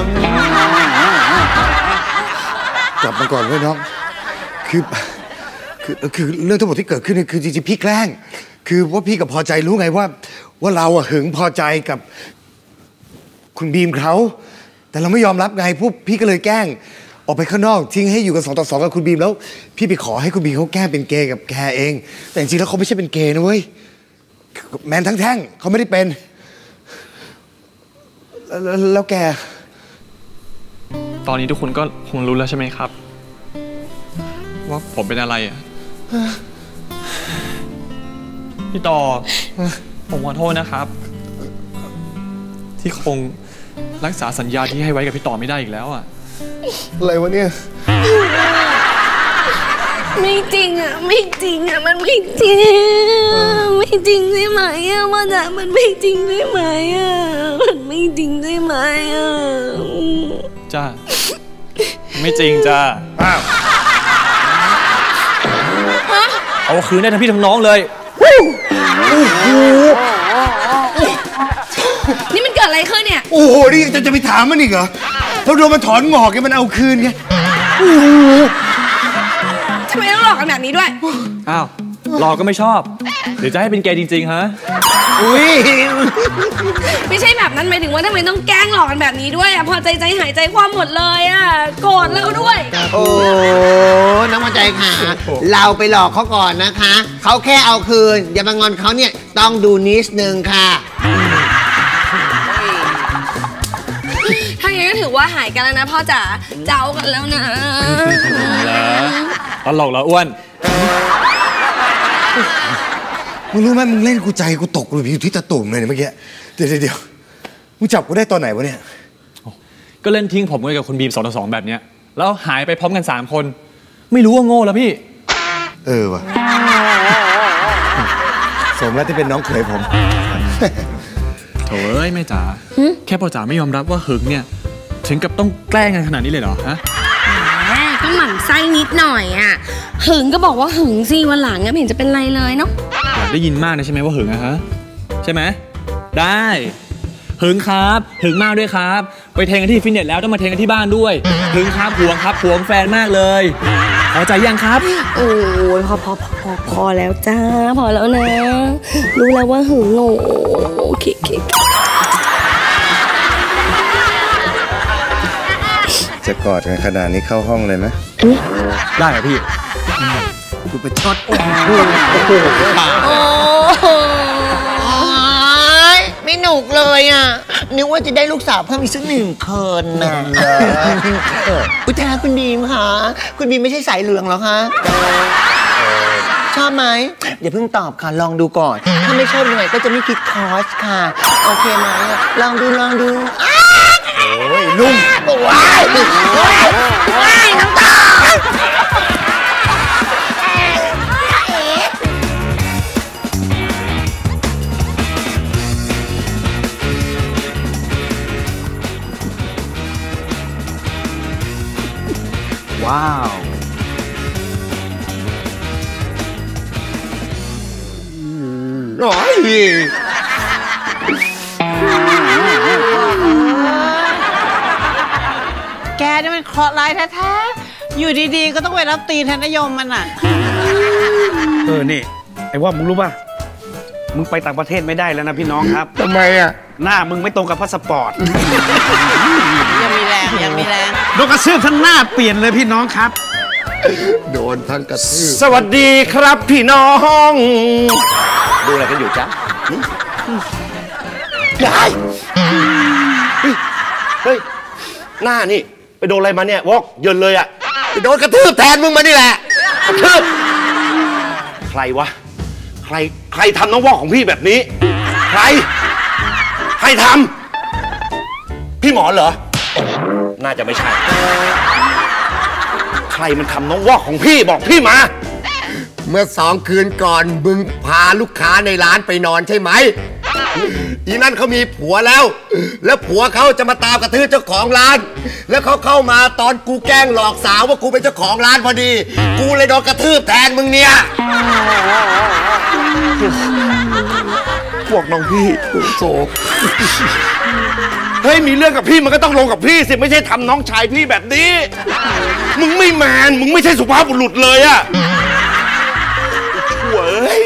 กลับมาก่อนเว้ยน้องคือคือคือเรื่องทั้งหมดที่เกิดขึ้นเนี่ยคือจริงๆพี่แกล้งคือว่าพี่กับพอใจรู้ไงว่าว่าเราอะหึงพอใจกับคุณบีมเขาแต่เราไม่ยอมรับไงพวกพี่ก็เลยแกล้งออกไปข้างนอกทิ้งให้อยู่กันสองต่อสองกับคุณบีมแล้วพี่ไปขอให้คุณบีมเขาแกล้งเป็นเกย์กับแกเองแต่จริงๆแล้วเขาไม่ใช่เป็นเกย์นะเว้ยแมนทั้งแท่งเขาไม่ได้เป็นแล้วแล้วแกตอนนี้ทุกคนก็คงรู้แล้วใช่ไหมครับว่าผมเป็นอะไรอ่ะพี่ต่อผมขอโทษนะครับที่คงรักษาสัญญาที่ให้ไว้กับพี่ต่อไม่ได้อีกแล้วอ่ะอะไรวะเนี่ยไม่จริงอ่ะไม่จริงอ่ะมันไม่จริงไม่จริงใช่ไหมอ่ะว่าแต่มันไม่จริงใช่ไหมอ่ะมันไม่จริงใช่ไหมอ่ะจ้าไม่จริงจ้าอ้าวเอาคืนได้ทั้งพี่ทั้งน้องเลยโอ้โหนี่มันเกิดอะไรขึ้นเนี่ยโอ้โหนี่จะจะไปถามมันอีกเหรอเราโดนมันถอนงอกไงมันเอาคืนไงโอ้โหทำไมต้องหลอกกันแบบนี้ด้วยอ้าวหลอกก็ไม่ชอบเดี๋ยวจะให้เป็นเกย์จริงๆฮะอุ้ยไม่ใช่แบบนั้นหมายถึงว่าทำไมต้องแกล้งหลอกกันแบบนี้ด้วยอ่ะพอใจใจหายใจความหมดเลยอ่ะโกรธแล้วด้วยโอ้น้องพอใจค่ะเราไปหลอกเขาก่อนนะคะเขาแค่เอาคืนอย่ามางอนเขาเนี่ยต้องดูนิดนึงค่ะถ้าอย่างนั้นก็ถือว่าหายกันแล้วนะพ่อจ๋าเจ้ากันแล้วนะตลกแล้วอ้วนมึงรู้ไหมมึงเล่นกูใจกูตกเลยอยู่ที่ตะตุ่มเลยเมื่อกี้เดี๋ยวเดี๋ยวมึงจับกูได้ตอนไหนวะเนี่ยก็เล่นทิ้งผมกับคุณบีมสองต่อสองแบบเนี้ยแล้วหายไปพร้อมกันสามคนไม่รู้ว่าโง่แล้วพี่เออว่ะสมแล้วที่เป็นน้องเขยผมโถ่เอ้ยแม่จ๋าแค่พ่อจ๋าไม่ยอมรับว่าหึงเนี่ยถึงกับต้องแกล้งกันขนาดนี้เลยเหรอฮะแหมก็หมั่นไส้นิดหน่อยอ่ะหึงก็บอกว่าหึงสิวันหลังไม่เห็นจะเป็นไรเลยเนาะอยากได้ยินมากนะใช่ไหมว่าหึงอะฮะใช่ไหมได้หึงครับหึงมากด้วยครับไปเทงกันที่ฟิตเนสแล้วต้องมาเทงกันที่บ้านด้วยหึงครับหวงครับหวงแฟนมากเลยพอใจยังครับโอ้ยพอพอพอพอแล้วจ้าพอแล้วนะรู้แล้วว่าหึงโง่โอเคโอเคจะกอดกันขนาดนี้เข้าห้องเลยไหมได้เหรอพี่กูไปช็อตโอ้โหไม่หนุกเลยอ่ะนึกว่าจะได้ลูกสาวเพิ่มอีกสักหนึ่งคนนะอุทาคุณบีมค่ะคุณบีมไม่ใช่สายเหลืองหรอคะชอบไหมอย่าเพิ่งตอบค่ะลองดูก่อนถ้าไม่ชอบยังไงก็จะไม่คิดคอสค่ะโอเคไหมลองดูลองดูโอ้ยลุงว้ายว้ายว้ายน้ำตาว้าวร้อยแกนี่มันเคราะห์ร้ายแท้ๆอยู่ดีๆก็ต้องไปรับตีนแทนนยมมันอ่ะเออนี่ไอ้ว่ามึงรู้ป่ะมึงไปต่างประเทศไม่ได้แล้วนะพี่น้องครับทำไมอ่ะหน้ามึงไม่ตรงกับพาสปอร์ตยังมีแรงยังมีแรงโดนกระซืบทั้งหน้าเปลี่ยนเลยพี่น้องครับโดนทั้งกระซืบสวัสดีครับพี่น้องดูอะไรกันอยู่จ๊ะยายเฮ้ยหน้านี่ไปโดนอะไรมาเนี่ยวอกเยินเลยอ่ะไปโดนกระทืบแทนมึงมานี่แหละกระทืบใครรวะใครใครทำน้องวอกของพี่แบบนี้ใครใครทำพี่หมอเหรอน่าจะไม่ใช่ใครมันทำน้องวอกของพี่บอกพี่มาเมื่อสองคืนก่อนมึงพาลูกค้าในร้านไปนอนใช่ไหมอีนั่นเขามีผัวแล้วแล้วผัวเขาจะมาตามกระทืบเจ้าของร้านแล้วเขาเข้ามาตอนกูแกล้งหลอกสาวว่ากูเป็นเจ้าของร้านพอดีกูเลยโดนกระทืบแทนมึงเนี่ยพวกน้องพี่โศกเฮ้ยมีเรื่องกับพี่มันก็ต้องลงกับพี่สิไม่ใช่ทำน้องชายพี่แบบนี้มึงไม่แมนมึงไม่ใช่สุภาพบุรุษเลยอะชั่วเอ้ย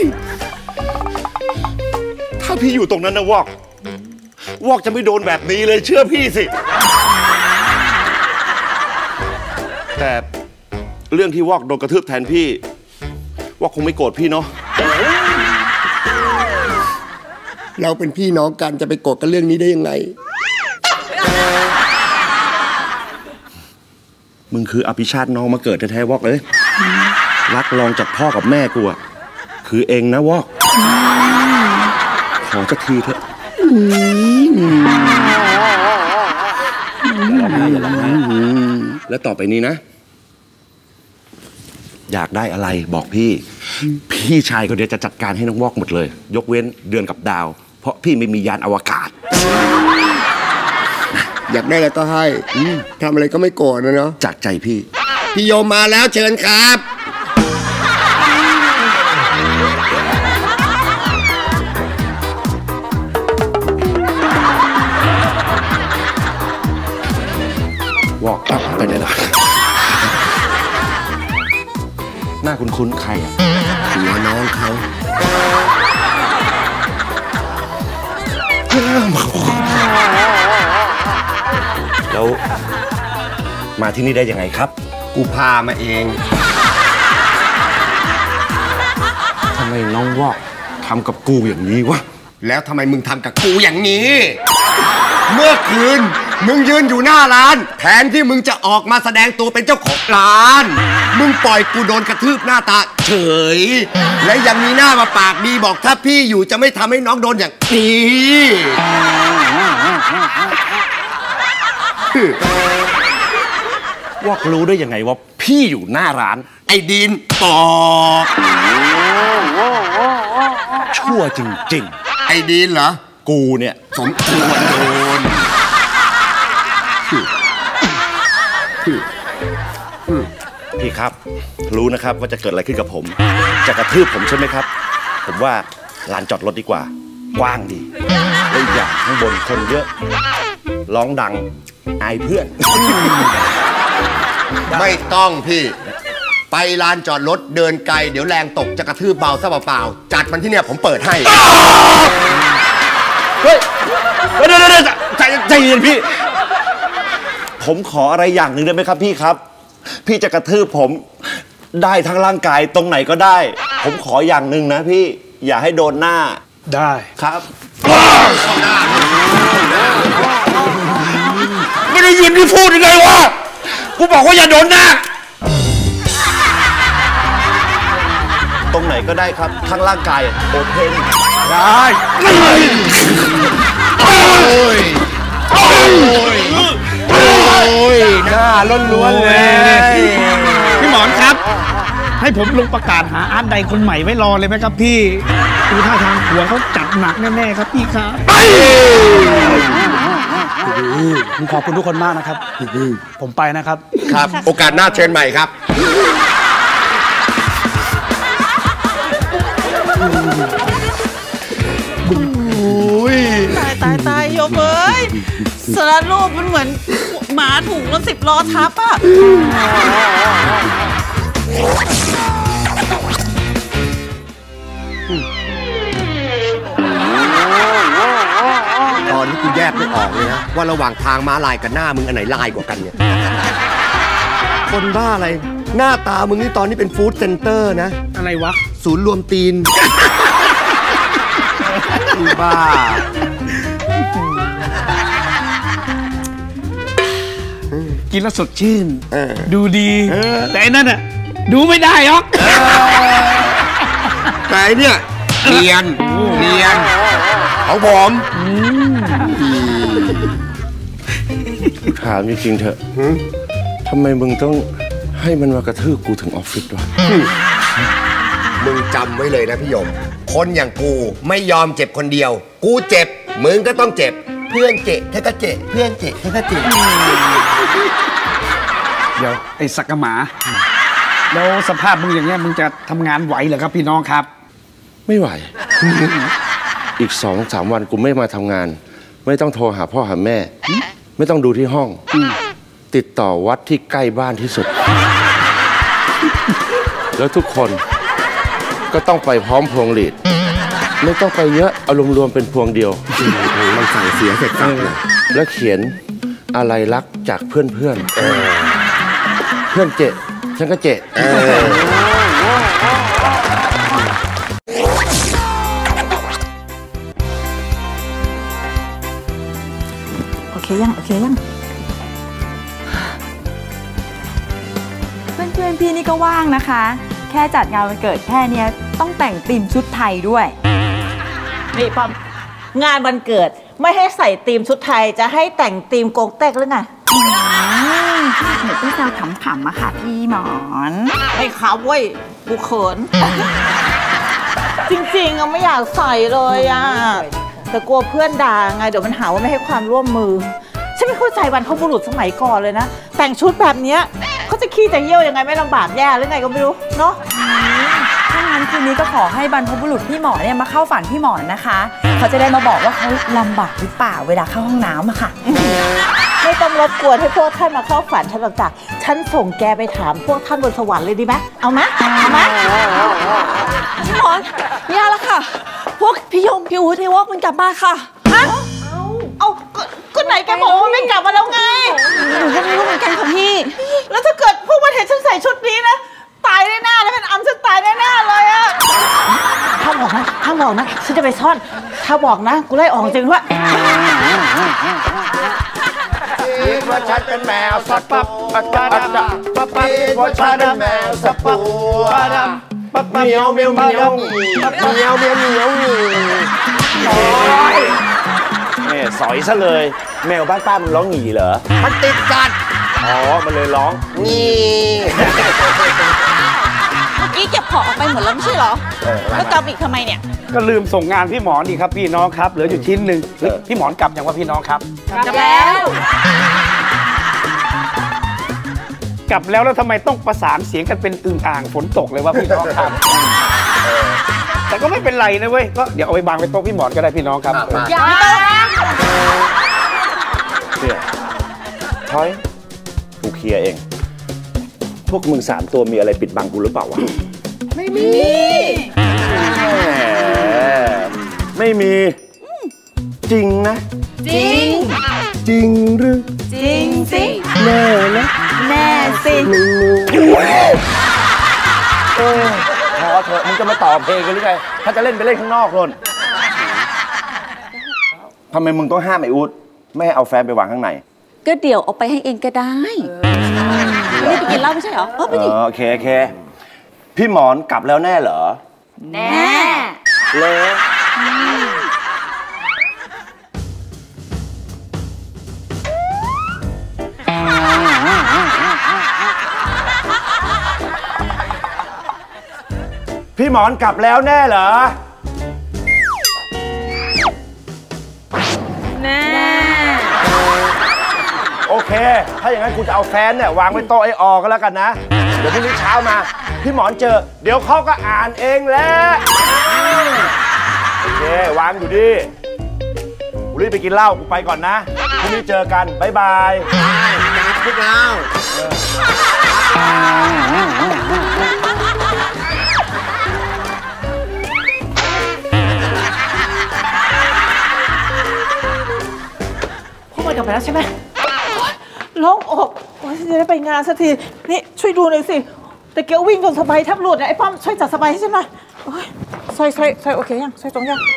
ถ้าพี่อยู่ตรงนั้นนะวอกวอกจะไม่โดนแบบนี้เลยเชื่อพี่สิแต่เรื่องที่วอกโดนกระทืบแทนพี่วอกคงไม่โกรธพี่เนาะเราเป็นพี่น้องกันจะไปโกรธกันเรื่องนี้ได้ยังไงมึงคืออภิชาติน้องมาเกิดแท้ๆวอกเลยรักรองจากพ่อกับแม่กูอะคือเองนะวอกขอสักทีเถอะแล้วต่อไปนี้นะอยากได้อะไรบอกพี่พี่ชายคนเดียวจะจัดการให้น้องวอกหมดเลยยกเว้นเดือนกับดาวเพราะพี่ไม่มียานอวกาศอยากได้อะไรก็ให้ทำอะไรก็ไม่โกรธนะเนาะจากใจพี่พี่โยมมาแล้วเชิญครับวอกกลับไปไหนล่ะหน้าคุ้นๆใครอ่ะหัวน้องเขาแล้วมาที่นี่ได้ยังไงครับกูพามาเองทำไมน้องวอกทำกับกูอย่างนี้วะแล้วทำไมมึงทำกับกูอย่างนี้เมื่อคืนมึงยืนอยู่หน้าร้านแทนที่มึงจะออกมาแสดงตัวเป็นเจ้าของร้านมึงปล่อยกูโดนกระทืบหน้าตาเฉยและยังมีหน้ามาปากดีบอกถ้าพี่อยู่จะไม่ทำให้น้องโดนอย่างนี้วอกรู้ได้ยังไงว่าพี่อยู่หน้าร้านไอ้ดีนบอกชั่วจริงๆไอ้ดีนเหรอกูเนี่ยสมควรโดนพี่ครับรู้นะครับว่าจะเกิดอะไรขึ้นกับผมจะกระทืบผมใช่ไหมครับผมว่าลานจอดรถดีกว่ากว้างดีและอีกอย่างข้างบนคนเยอะร้องดังอายเพื่อนไม่ต้องพี่ไปลานจอดรถเดินไกลเดี๋ยวแรงตกจะกระทืบเบาซะเปล่าๆจัดมันที่เนี่ยผมเปิดให้เฮ้ยเดี๋ยวเดี๋ยวใจใจเย็นพี่ผมขออะไรอย่างหนึ่งได้ไหมครับพี่ครับพี่จะกระทืบผมได้ทั้งร่างกายตรงไหนก็ได้ผมขออย่างหนึ่งนะพี่อย่าให้โดนหน้าได้ครับไม่ได้ยินที่พูดยังไงวะกูบอกว่าอย่าโดนหน้าตรงไหนก็ได้ครับทั้งร่างกายโอเพนได้โอ้ยโอ้ยโอ้ยหน้าล้วนๆเลยพี่หมอนครับให้ผมลงประกาศหาอาร์ตใดคนใหม่ไว้รอเลยไหมครับพี่ดูท่าทางหัวเขาจัดหนักแน่ๆครับพี่ครับผมขอบคุณทุกคนมากนะครับผมไปนะครับครับโอกาสหน้าเชิญใหม่ครับตายตายตายโยมเอ้ยสารรูปมันเหมือนหมาถูกรถสิบล้อทับอ่ะตอนนี้กูแยกไม่ออกเลยนะว่าระหว่างทางม้าลายกับหน้ามึงอันไหนลายกว่ากันเนี่ยคนบ้าอะไรหน้าตามึงนี่ตอนนี้เป็นฟู้ดเซ็นเตอร์นะอะไรวะศูนย์รวมตีนบ้ากินแล้วสดชื่นดูดีแต่ไอ้นั่นอ่ะดูไม่ได้หรอกแต่ไอ้เนี่ยเนียนเนียนของผมถามจริงๆเถอะทำไมมึงต้องให้มันมากระทืบกูถึงออฟฟิศวะมึงจำไว้เลยนะพี่ยมคนอย่างกูไม่ยอมเจ็บคนเดียวกูเจ็บมึงก็ต้องเจ็บเพื่อนเจ็บแค่ก็เจ็บเพื่อนเจ็บแค่ก็เจ็บเดี๋ยวไอ้สักกะหมาแล้วสภาพมึงอย่างเงี้ยมึงจะทำงานไหวเหรอครับพี่น้องครับไม่ไหว อีกสองสามวันกูไม่มาทำงาน ไม่ต้องโทรหาพ่อหาแม่ ไม่ต้องดูที่ห้องติดต่อวัดที่ใกล้บ้านที่สุด แล้วทุกคนก็ต้องไปพร้อมพวงหลีดไม่ต้องไปเยอะเอารวมๆเป็นพวงเดียวมันสั่งเสียเสร็จแล้วแล้วเขียนอะไรรักจากเพื่อนเพื่อนเพื่อนเจฉันก็เจโอเคยังโอเคยังเพื่อนๆพี่นี่ก็ว่างนะคะ แค่จัดงานวันเกิดแค่นี้ต้องแต่งธีมชุดไทยด้วยนี่ปอมงานวันเกิดไม่ให้ใส่ธีมชุดไทยจะให้แต่งธีมโกงแตกหรือไงหนูต้องแซวขำๆมาค่ะพี่หมอนไอ้ขาวเว้ยกูเขิน จริงๆอะไม่อยากใส่เลยอะแต่กลัวเพื่อนด่าไงเดี๋ยวมันหาว่าไม่ให้ความร่วมมือฉันไม่เข้าใจบรรพบุรุษสมัยก่อนเลยนะแต่งชุดแบบนี้เขาจะขี้จะเยี่ยวยังไงไม่ลำบากแย่หรือไงก็ไม่รู้เนาะถ้างั้นคืนนี้ก็ขอให้บรรพบุรุษพี่หมอเนี่ยมาเข้าฝันพี่หมอนนะคะเขาจะได้มาบอกว่าเขาลำบากหรือเปล่าเวลาเข้าห้องน้ำอะค่ะไม่ต้องรบกวนให้พวกท่านมาเข้าฝันฉันหรอกจ้ะฉันส่งแกไปถามพวกท่านบนสวรรค์เลยดีไหมเอาไหมเอาไหมพี่หมอนยาละค่ะพวกพี่ยมพี่อู๋ที่วอกมันกลับมาค่ะเอาก็ไหนแกบอกว่าไม่กลับมาแล้วไงหนูก็ไม่รู้เหมือนกันค่ะพี่แล้วถ้าเกิดพวกมันเห็นฉันใส่ชุดนี้นะตายแน่ๆเลยเป็นอัมฉันตายแน่ๆเลยอะถ้าบอกนะถ้าบอกนะฉันจะไปซ่อนถ้าบอกนะกูไล่ออกจริงด้วยคิดว่าฉันเป็นแมวสับปับปับปับปับปับคิดว่าฉันเป็นแมวสับปับปับเมียวเมียวเมียวเมียวเมียวเมียวเมียวนี่สอยซะเลยแมวบ้านป้ามันร้องหงีเหรอมันติดกัดอ๋อมันเลยร้องนี่เมื่อกี้เก็บของออกไปหมดแล้วไม่ใช่เหรอแล้วกลับอีกทำไมเนี่ยก็ลืมส่งงานพี่หมอนดีครับพี่น้องครับเหลืออยู่ชิ้นหนึ่งพี่หมอนกลับอย่างว่าพี่น้องครับกลับแล้วกลับแล้วแล้วทำไมต้องประสานเสียงกันเป็นอึ่งอ่างฝนตกเลยว่าพี่น้องครับแต่ก็ไม่เป็นไรนะเว้ยก็เดี๋ยวเอาไปบางไว้โต๊ะพี่หมอนก็ได้พี่น้องครับอย่าเชื่อทอยกูเคลียร์เองพวกมึงสามตัวมีอะไรปิดบังกูหรือเปล่าวะไม่มีไม่มีจริงนะจริงจริงหรือจริงสิแน่นะแน่สิเออพอเถอะมึงจะมาต่อเพลงกันหรือไงถ้าจะเล่นไปเล่นข้างนอกนนทำไมมึงต้องห้ามไอ้อู๊ดไม่ให้เอาแฟนไปวางข้างในก็เดี๋ยวเอาไปให้เองก็ได้ไม่ได้ไปกินเหล้าไม่ใช่เหรอเออไปดิโอเคโอเคพี่หมอนกลับแล้วแน่เหรอแน่เลยพี่หมอนกลับแล้วแน่เหรอแน่โอเคถ้าอย่างนั้นกูจะเอาแฟนเนี่ยวางไว้โต๊ะไอ้ออก็แล้วกันนะเดี๋ยวพรุ่งนี้เช้ามาพี่หมอนเจอเดี๋ยวเขาก็อ่านเองแหละโอเควางอยู่ดิกูรีบไปกินเหล้ากูไปก่อนนะพรุ่งนี้เจอกันบ๊ายบายจัดพวกเราพวกมันกลับไปแล้วใช่ไหมโล่งอกจะได้ไปงานสักทีนี่ช่วยดูหน่อยสิแต่เกียววิ่งจนสบายแทบหลุดนะไอ้ป้อมช่วยจัดสบายให้ฉันหน่อยใส่ใส่ใส่โอเคยังใส่ตรงยัง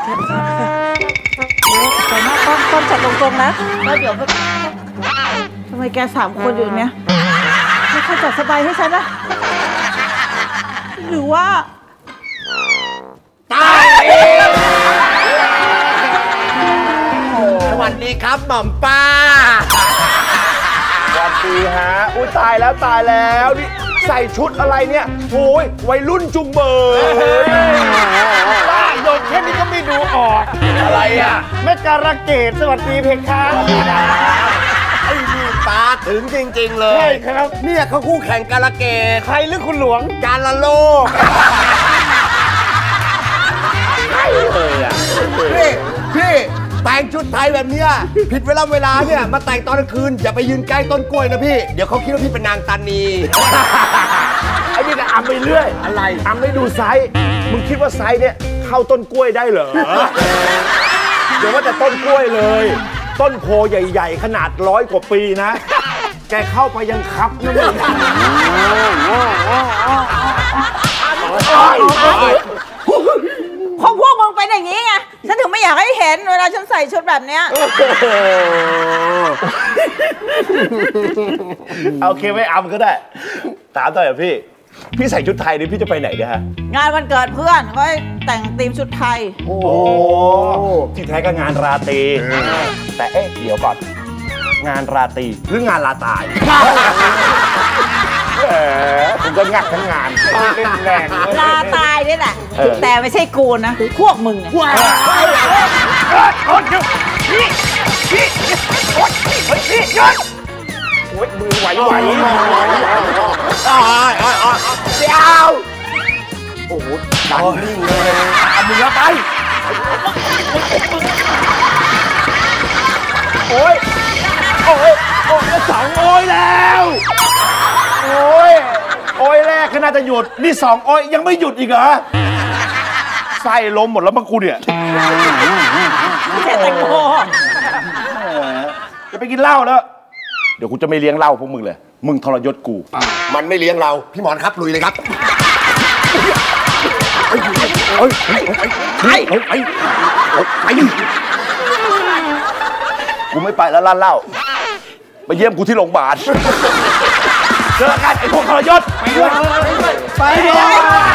ใส่หน้าป้อมป้อมจัดตรงๆนะแล้วเดี๋ยวไมแกสามคนอยู่เนี้ยไม่ค่อยจัดสบายให้ฉันนะหรือว่าตายสวัสดีครับหม่อมป้าสวัสดีฮะอุ้ยตายแล้วตายแล้วนี่ใส่ชุดอะไรเนี่ยโอ้ยวัยรุ่นจุงเบยป้าโดนแค่นี้ก็ไม่ดูออกอะไรอ่ะแม่การะเกดสวัสดีเพคะไอ้นี่ตาถึงจริงๆเลยใช่ครับเนี่ยเขาคู่แข่งการะเกดใครหรือคุณหลวงการละโลกใช่เลยอ่ะพี่พี่แต่งชุดไทยแบบเนี้ยผิดเวลาเวลาเนี่ยมาแต่งตอนกลางคืนอย่าไปยืนใกล้ต้นกล้วยนะพี่เดี๋ยวเขาคิดว่าพี่เป็นนางตานีไอ้นี่ก็อ่ำไปเรื่อยอะไรอ่ำไม่ดูไซส์มึงคิดว่าไซส์เนี่ยเข้าต้นกล้วยได้เหรอเดี๋ยวว่าแต่ต้นกล้วยเลยต้นโพใหญ่ๆขนาดร้อยกว่าปีนะแกเข้าไปยังคับนะมึงของพวกมึงเป็นอย่างนี้ไงฉันถึงไม่อยากให้เห็นเวลาฉันใส่ชุดแบบเนี้ยโอเคไม่อำก็ได้ถามต่ออย่างพี่พี่ใส่ชุดไทยนี่พี่จะไปไหนเนี่ยฮะงานวันเกิดเพื่อนก็แต่งธีมชุดไทยโอ้ที่แท้ก็งานราตรีแต่เอ๊ะเดี๋ยวก่อนงานราตรีหรืองานลาตายเออผมก็งักทั้งงานเล่นแรงลาตายนี่แหละแต่ไม่ใช่กูนะพวกมึงเนี่ยโอ๊ยพี่พี่โอ๊ยพี่หยุดโอ๊ยมือไหวไหวอ๋ออ๋ออ๋อเดี๋ยวโอ้โหดันนิ่งเลยตามมือไปโอ๊ยโอ๊ยโอ๊ยสองโอ๊ยแล้วโอ๊ยโอ๊ยแรกก็น่าจะหยุดนี่สองโอ๊ยยังไม่หยุดอีกเหรอไส้ล้มหมดแล้วมั้งกูเนี่ยไม่ใช่แตงโมจะไปกินเหล้าแล้วเดี๋ยวกูจะไม่เลี้ยงเหล้าพวกมึงเลยมึงทรยศกูมันไม่เลี้ยงเราพี่หมอนครับลุยเลยครับไอ้ไอ้ไอ้ไอ้ไอ้กูไม่ไปแล้วร้านเหล้าไปเยี่ยมกูที่โรงพยาบาลเจอกันไอ้พวกทรยศไปด้วยไปด้วย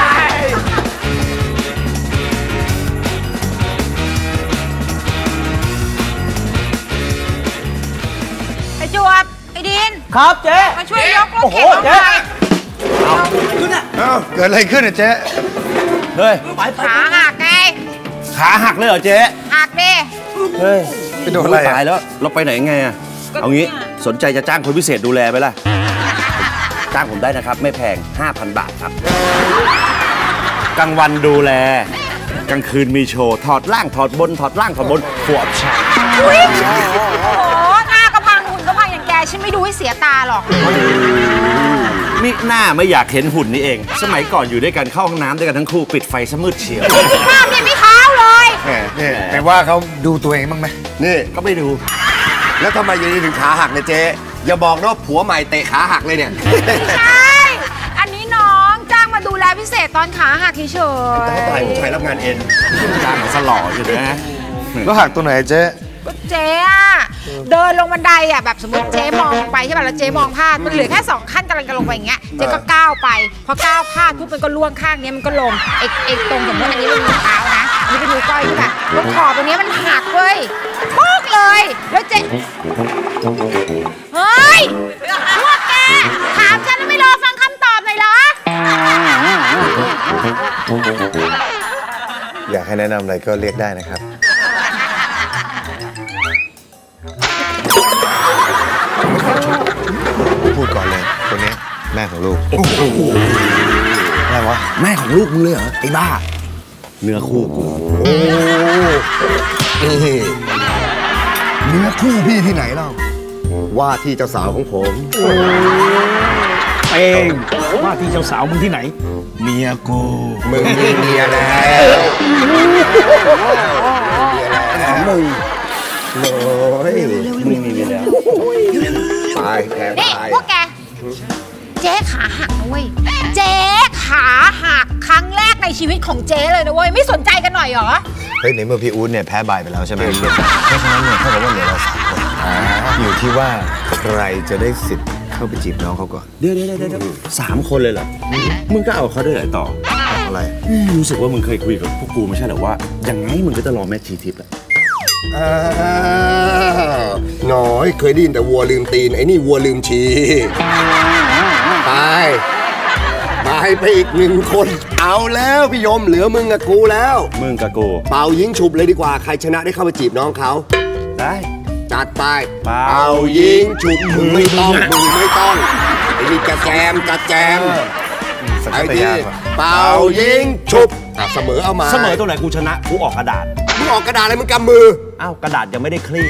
ไอ้จวบไอ้ดินครับเจ๊มาช่วยยกรถเข็นลงไปขึ้นอ่ะเกิดอะไรขึ้นอ่ะเจ๊เฮ้ยขาหักไงขาหักเลยเหรอเจ๊หักดิเฮ้ยไปโดนอะไรตายแล้วเราไปไหนไงอ่ะเอางี้สนใจจะจ้างคนพิเศษดูแลไหมล่ะจ้างผมได้นะครับไม่แพง ห้าพัน บาทครับกลางวันดูแลกลางคืนมีโชว์ถอดล่างถอดบนถอดล่างถอดบนขวบชาโอ้โหหน้ากระพังหุ่นกระพังอย่างแกฉันไม่ดูให้เสียตาหรอกมิหน้าไม่อยากเห็นหุ่นนี่เองสมัยก่อนอยู่ด้วยกันเข้าห้องน้ำด้วยกันทั้งคู่ปิดไฟซะมืดเฉียวภาพเนี่ยไม่เท้าเลยแต่ว่าเขาดูตัวเองบ้างไหมนี่ก็ไม่ดูแล้วทำไมอยู่ดีถึงขาหักเนี่ยเจ๊อย่าบอกนะว่าผัวใหม่เตะขาหักเลยเนี่ยใช่อันนี้น้องจ้างมาดูแลพิเศษตอนขาหักเฉยๆตายผู้ชายรับงานเอ็นจ้างมาสลออยู่นะแล้วหักตัวไหนเจ๊ก็เจ๊อะเดินลงบันไดอะแบบสมมติเจ๊มองลงไปใช่ป่ะแล้วเจ๊มองพลาดมันเหลือแค่สองขั้นกำลังจะลงไปอย่างเงี้ยเจ๊ก็ก้าวไปพอก้าวพลาดปุ๊บมันก็ล่วงข้างนี้มันก็ลงไอ้ไอ้ตรงสมมติอันนี้เป็นนิ้วเท้านะนี่เป็นนิ้วก้อยใช่ป่ะตรงขอบตรงนี้มันหักเว้ยปุ๊กเลยแล้วเจ๊เฮ้ยพวกแกถามฉันแล้วไม่รอฟังคำตอบหน่อยเหรออยากให้แนะนำอะไรก็เรียกได้นะครับพูดก่อนเลยคนนี้แม่ของลูกอะไรวะแม่ของลูกมึงเลยเหรอไอ้บ้าเนื้อคู่กูเนื้อคู่พี่ที่ไหนเล่าว่าที่เจ้าสาวของผมเองว่าที่เจ้าสาวมึงที่ไหนเมียกูมึงมีเมียแล้วมึงโอ้ยมึงมีเมียแล้วตายแทนนี่ตายพวกแกเจ๊ขาหักนะเว้ยเจ๊ขาหักครั้งแรกในชีวิตของเจ๊เลยนะเว้ยไม่สนใจกันหน่อยเหรอเฮ้ยในเมื่อพี่อู๊ดเนี่ยแพ้บายไปแล้วใช่ไหมเพราะฉะนั้นเนี่ยเท่ากับว่าเหลือเราสามคนอยู่ที่ว่าใครจะได้สิทธิ์เข้าไปจีบน้องเขาก่อนเดี๋ยวเดี๋ยวเดี๋ยวสามคนเลยเหรอมึงก็เอาเขาได้ไหนต่ออะไรรู้สึกว่ามึงเคยคุยกับพวกกูไม่ใช่หรอว่ายังไงมึงก็จะรอแม่ชีทิพย์อะน้อยเคยได้ยินแต่วัวลืมตีนไอ้นี่วัวลืมชีตายตายไปอีกหนึ่งคนเอาแล้วพี่ยมเหลือมึงกับกูแล้วมึงกับกูเป่ายิงฉุบเลยดีกว่าใครชนะได้เข้าไปจีบน้องเขาได้จัดไปเป่ายิงฉุบมึงไม่ต้องมึงไม่ต้องไอ้นี่จะแจมจะแจมไอ้ที่เป่ายิงฉุบเสมอเอามาเสมอตัวไหนกูชนะกูออกกระดาษมึงออกกระดาษอะไรมึงกำมืออ้าวกระดาษยังไม่ได้คลี่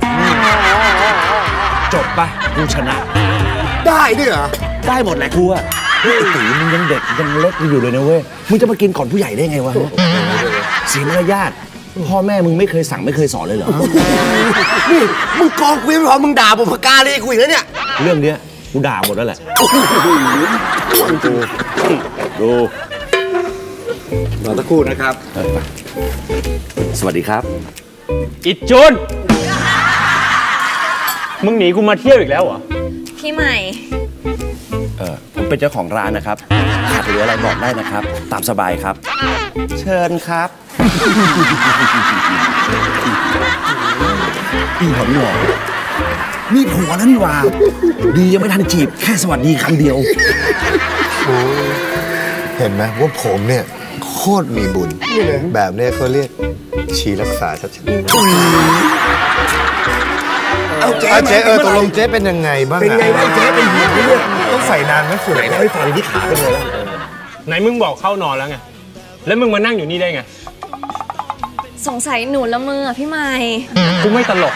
จบปะกูชนะได้ด้วยเหรอได้หมดแหละกูอะไอ้ตีมึงยังเด็กยังเล็กอยู่เลยนะเว้ยมึงจะมากินก่อนผู้ใหญ่ได้ไงวะเสียมารยาทพ่อแม่มึงไม่เคยสั่งไม่เคยสอนเลยเหรอนี่มึงกองคุยไม่พอมึงด่าบุพการีคุยแล้วเนี่ยเรื่องเนี้ยกูด่าหมดแล้วแหละดูดูรอสักครู่นะครับสวัสดีครับอิจจุนมึงหนีกูมาเที่ยวอีกแล้วเหรอพี่ใหม่เออผมเป็นเจ้าของร้านนะครับขาดเหลืออะไรบอกได้นะครับตามสบายครับเชิญครับพี่หอมหล่อมีผัวนั่นว่าดียังไม่ทันจีบแค่สวัสดีคำเดียวเห็นไหมว่าผมเนี่ยโคตรมีบุญแบบนี้เขาเรียกชีรักษาชัดๆเอาเจ๊เจ๊เออตกลงเจ๊เป็นยังไงบ้างเป็นไงบ้างเจ๊เป็นหัวเรื่องต้องใส่นานไหมฝุ่นไหนให้ฟังที่ขาเป็นไงไหนมึงบอกเข้านอนแล้วไงแล้วมึงมานั่งอยู่นี่ได้ไงสงสัยหนูละมือพี่ใหม่กูไม่ตลก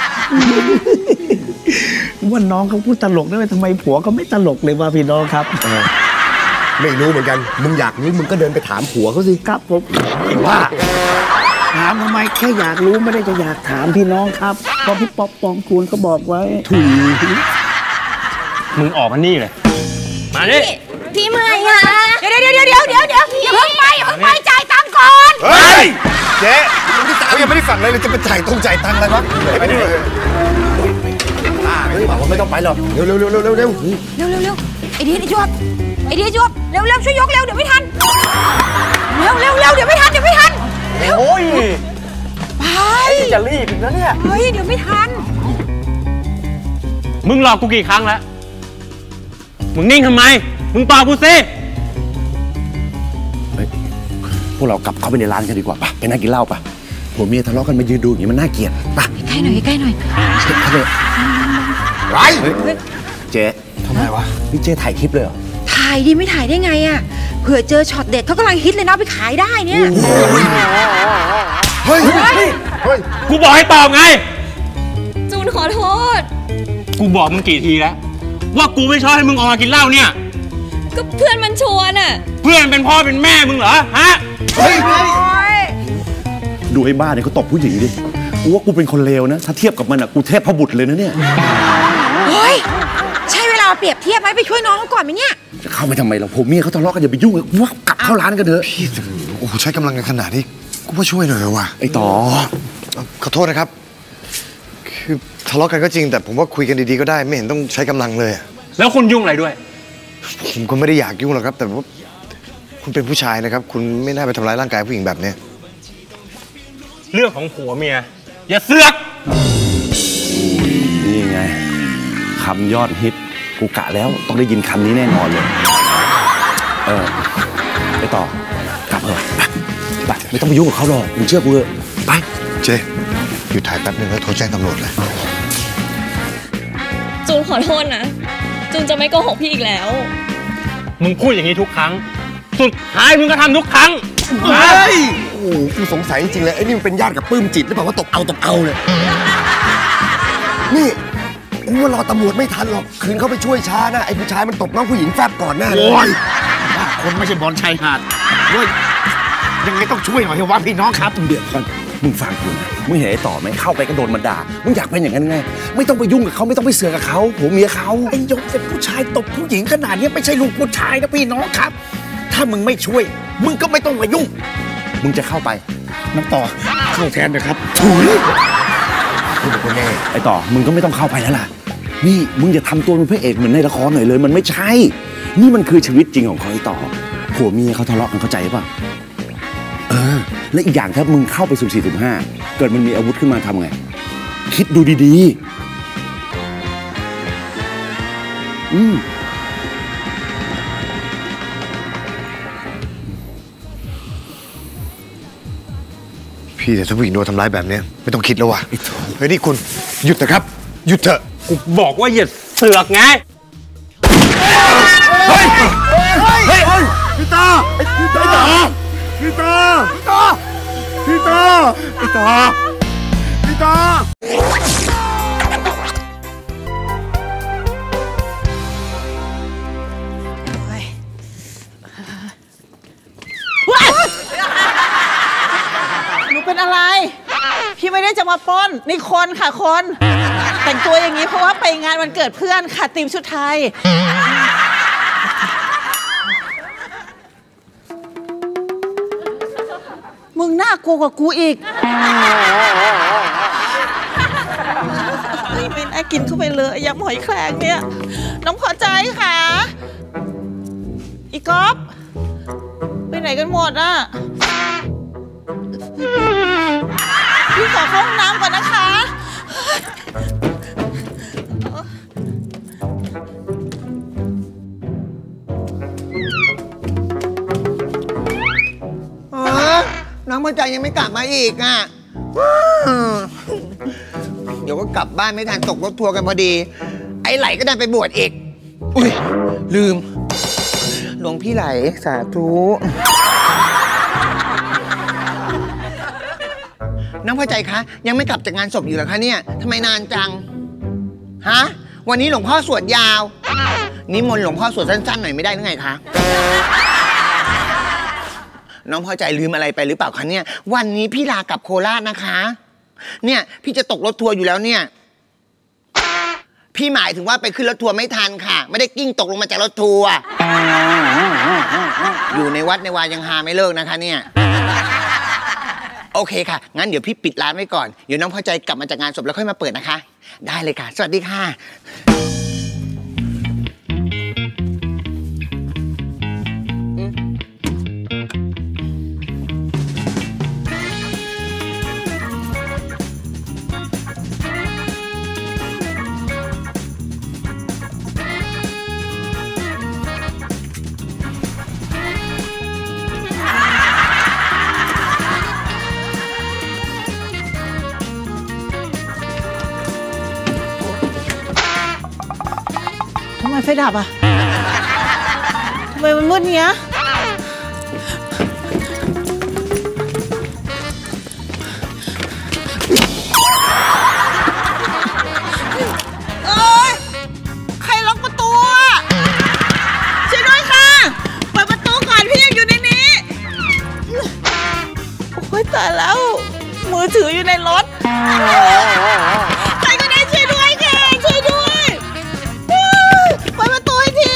ว่าน้องเขาพูดตลกได้ไหมทำไมผัวเขาไม่ตลกเลยว่าพี่น้องครับไม่รู้เหมือนกันมึงอยากรู้มึงก็เดินไปถามผัวเขาสิครับผมว่าถามทำไมแค่อยากรู้ไม่ได้จะอยากถามพี่น้องครับเพราะพี่ป๊อปปองกูลเขาบอกไว้ถูกมึงออกมานี่เลยมาดิพี่ใหม่ค่ะเดี๋ยวเดี๋ยวเดี๋ยวเดี๋ยวเดี๋ยวเดี๋ยวอย่าเพิ่งไปอย่าเพิ่งไปจ่ายตังค์ก่อนเฮ้ยเจ๊เขายังไม่ได้ฝังเลยเลยจะไปจ่ายตรงจ่ายตังค์อะไรวะไปดิไม่บอกว่าไม่ต้องไปหรอกเร็วเร็วเร็วเร็วเร็วเร็วเร็วเร็วเร็วไอเดียไอจวบไอเดียจวบเร็วเร็วช่วยยกเร็วเดี๋ยวไม่ทันเร็วเร็วเร็วเดี๋ยวไม่ทันเดี๋ยวไม่ทันโอ้ยไปจะรีบอีกแล้วเนี่ยเฮ้ยเดี๋ยวไม่ทันมึงหลอกกูกี่ครั้งแล้วมึงนิ่งทำไมมึงตอบกูสิพวกเรากลับเข้าไปในร้านกันดีกว่าป่ะไปนั่งกินเหล้าป่ะผัวเมียทะเลาะกันมายืนดูอย่างนี้มันน่าเกลียดป่ะใกล้หน่อยใกล้หน่อยไรเจ๊ทำไมวะนี่เจ๊ถ่ายคลิปเลยเหรอถ่ายดิไม่ถ่ายได้ไงอ่ะเผื่อเจอช็อตเด็ดเขากำลังฮิตเลยนะไปขายได้เนี่ยเฮ้ยเฮ้ยกูบอกให้ตอบไงจูนขอโทษกูบอกมึงกี่ทีแล้วว่ากูไม่ชอบให้มึงออกมากินเหล้าเนี่ยก็เพื่อนมันชวนอ่ะเพื่อนเป็นพ่อเป็นแม่มึงเหรอฮะเฮ้ยดูไอ้บ้าเนี่ยเขาตบผู้หญิงดิกูว่ากูเป็นคนเลวนะถ้าเทียบกับมันอ่ะกูเทพพบุตรเลยนะเนี่ยเฮ้ยใช่เวลาเปรียบเทียบไหมไปช่วยน้องเขาก่อนไหมเนี่ยจะเข้าไปทำไมเราผมเมียเขาทะเลาะกันอย่าไปยุ่งเลยว่ากลับเข้าร้านกันเถอะพี่โอ้โหใช้กำลังกันขนาดนี้กูมาช่วยหน่อยว่ะไอ้ต่อขอโทษนะครับคือทะเลาะกันก็จริงแต่ผมว่าคุยกันดีๆก็ได้ไม่เห็นต้องใช้กำลังเลยแล้วคุณยุ่งอะไรด้วยผมก็ไม่ได้อยากยุ่งหรอกครับแต่ว่าคุณเป็นผู้ชายนะครับคุณไม่น่าไปทำร้ายร่างกายผู้หญิงแบบนี้เรื่องของผัวเมียอย่าเสือกนี่ไงคำยอดฮิตกูกะแล้วต้องได้ยินคำนี้แน่นอนเลยเออไปต่อกลับเถอะไปไม่ต้องไปยุ่งกับเขาหรอกมึงเชื่อกูเลยไปเจ๊หยุดถ่ายแป๊บนึงแล้วโทรแจ้งตำรวจเลยจูนขอโทษนะจูนจะไม่โกหกพี่อีกแล้วมึงพูดอย่างนี้ทุกครั้งสุดท้ายมึงก็ทำทุกครั้งเฮ้ยโอ้โหกูสงสัยจริงๆเลยไอ้นี่มันเป็นญาติกับปื้มจิตหรือเปล่าว่าตบเอาตบเอาเลยนี่กูว่ารอตำรวจไม่ทันหรอกคืนเขาไปช่วยช้านะไอ้ผู้ชายมันตบน้องผู้หญิงแฟบก่อนแน่เลยคนไม่ใช่บอลชายหาดด้วยยังไงต้องช่วยหน่อยว่าพี่น้องครับเดี๋ยวก่อนมึงฟังกูนะมึงเห็นไอ้ต่อไหมเข้าไปก็โดนมันด่ามึงอยากเป็นอย่างนั้นไงไม่ต้องไปยุ่งกับเขาไม่ต้องไปเสือกกับเขาผัวเมียเขาไอ้ยมเป็นผู้ชายตบผู้หญิงขนาดนี้ไม่ใช่ลูกผู้ชายนะพี่น้องครับถ้ามึงไม่ช่วยมึงก็ไม่ต้องมายุ่งมึงจะเข้าไปน้ำต่อเข้าแทนนะครับถุยมึงเป็นไงไอ้ต่อมึงก็ไม่ต้องเข้าไปแล้วล่ะนี่มึงอย่าทำตัวเป็นพระเอกเหมือนในละครหน่อยเลยมันไม่ใช่นี่มันคือชีวิตจริงของเขาไอ้ต่อผัวเมียเขาทะเลาะกันเข้าใจป่ะเออและอีกอย่างถ้ามึงเข้าไปสุ่มสี่สุ่มห้าเกิดมันมีอาวุธขึ้นมาทำไงคิดดูดีๆอืมพี่แต่ถ้าผู้หญิงโดนทำร้ายแบบนี้ไม่ต้องคิดแล้วว่ะเฮ้ยนี่คุณหยุดเถอะครับหยุดเถอะกูบอกว่าอย่าเสือกไงเฮ้ยเฮ้ยพี่ตาพี่ตาพี่ตาพี่ตาพี่ตาพี่ตาหนูเป็นอะไรพี่ไม่ได้จะมาปล้นนี่คนค่ะคนแต่งตัวอย่างนี้เพราะว่าไปงานวันเกิดเพื่อนค่ะธีมชุดไทยมึงน่ากลัวกว่ากูอีกไม่น่ากินเข้าไปเลยยำหอยแครงเนี่ยน้องพอใจค่ะอีก๊อฟไปไหนกันหมดอ่ะพี่ขอเข้าห้องน้ำก่อนนะคะน้องพอใจยังไม่กลับมาอีกอ่ะเดี๋ยวก็กลับบ้านไม่ทันตกรถทัวร์กันพอดีไอ้ไหลก็ดันไปบวชอีกอุ้ยลืมหลวงพี่ไหลสาธุน้องพอใจคะยังไม่กลับจากงานศพอยู่เหรอคะเนี่ยทำไมนานจังฮะวันนี้หลวงพ่อสวดยาวนิมนต์หลวงพ่อสวดสั้นๆหน่อยไม่ได้หรือไงคะน้องพอใจลืมอะไรไปหรือเปล่าคะเนี่ยวันนี้พี่ลากลับโคราชนะคะเนี่ยพี่จะตกรถทัวร์อยู่แล้วเนี่ยพี่หมายถึงว่าไปขึ้นรถทัวร์ไม่ทันค่ะไม่ได้กิ้งตกลงมาจากรถทัวร์อยู่ในวัดในวายังหาไม่เลิกนะคะเนี่ยโอเคค่ะงั้นเดี๋ยวพี่ปิดร้านไว้ก่อนเดี๋ยวน้องพอใจกลับมาจากงานศพแล้วค่อยมาเปิดนะคะได้เลยค่ะสวัสดีค่ะทำไมไฟดับอ่ะทำไมมันมืดเนี้ยเอ้ยใครล็อกประตูอ่ะช่วยด้วยค่ะเปิดประตูก่อนพี่ยังอยู่ในนี้โอ้ยตายแล้วมือถืออยู่ในรถใครก็ได้ช่วยด้วยค่ะช่วยด้วยเปิดประตูให้ที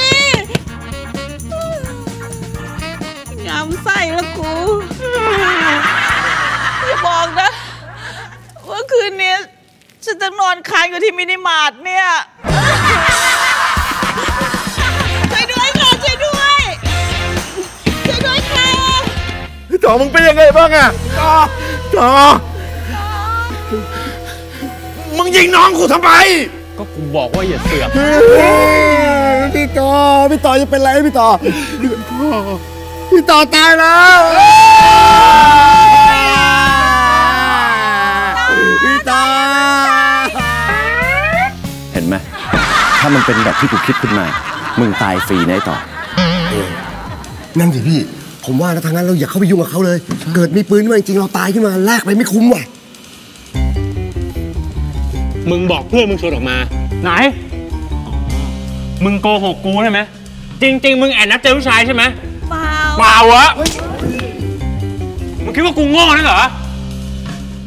งามไส้แล้วกูอย่าบอกนะว่าคืนนี้ฉันจะนอนค้างอยู่ที่มินิมาร์ทเนี่ยช่วยด้วยค่ะช่วยด้วยช่วยด้วยค่ะพี่ต่อมึงเป็นยังไงบ้างอะต่อต่อมึงยิงน้องกูทำไมก็กูบอกว่าอย่าเสือกพี่ต่อพี่ต่อจะเป็นไรพี่ต่อพี่ต่อตายแล้วพี่ต่อเห็นไหมถ้ามันเป็นแบบที่กูคิดขึ้นมามึงตายฟรีนะไอ้ต่อนั่นสิพี่ผมว่าทางนั้นเราอย่าเข้าไปยุ่งกับเขาเลยเกิดมีปืนขึ้นมาจริงเราตายขึ้นมาแลกไปไม่คุ้มว่ะมึงบอกเพื่อนมึงชวนออกมาไหนมึงโกหกกูใช่ไหมจริงๆมึงแอบนัดเจอผู้ชายใช่ไหมเปล่าเปล่าวะมึงคิดว่ากูโง่นะเหรอ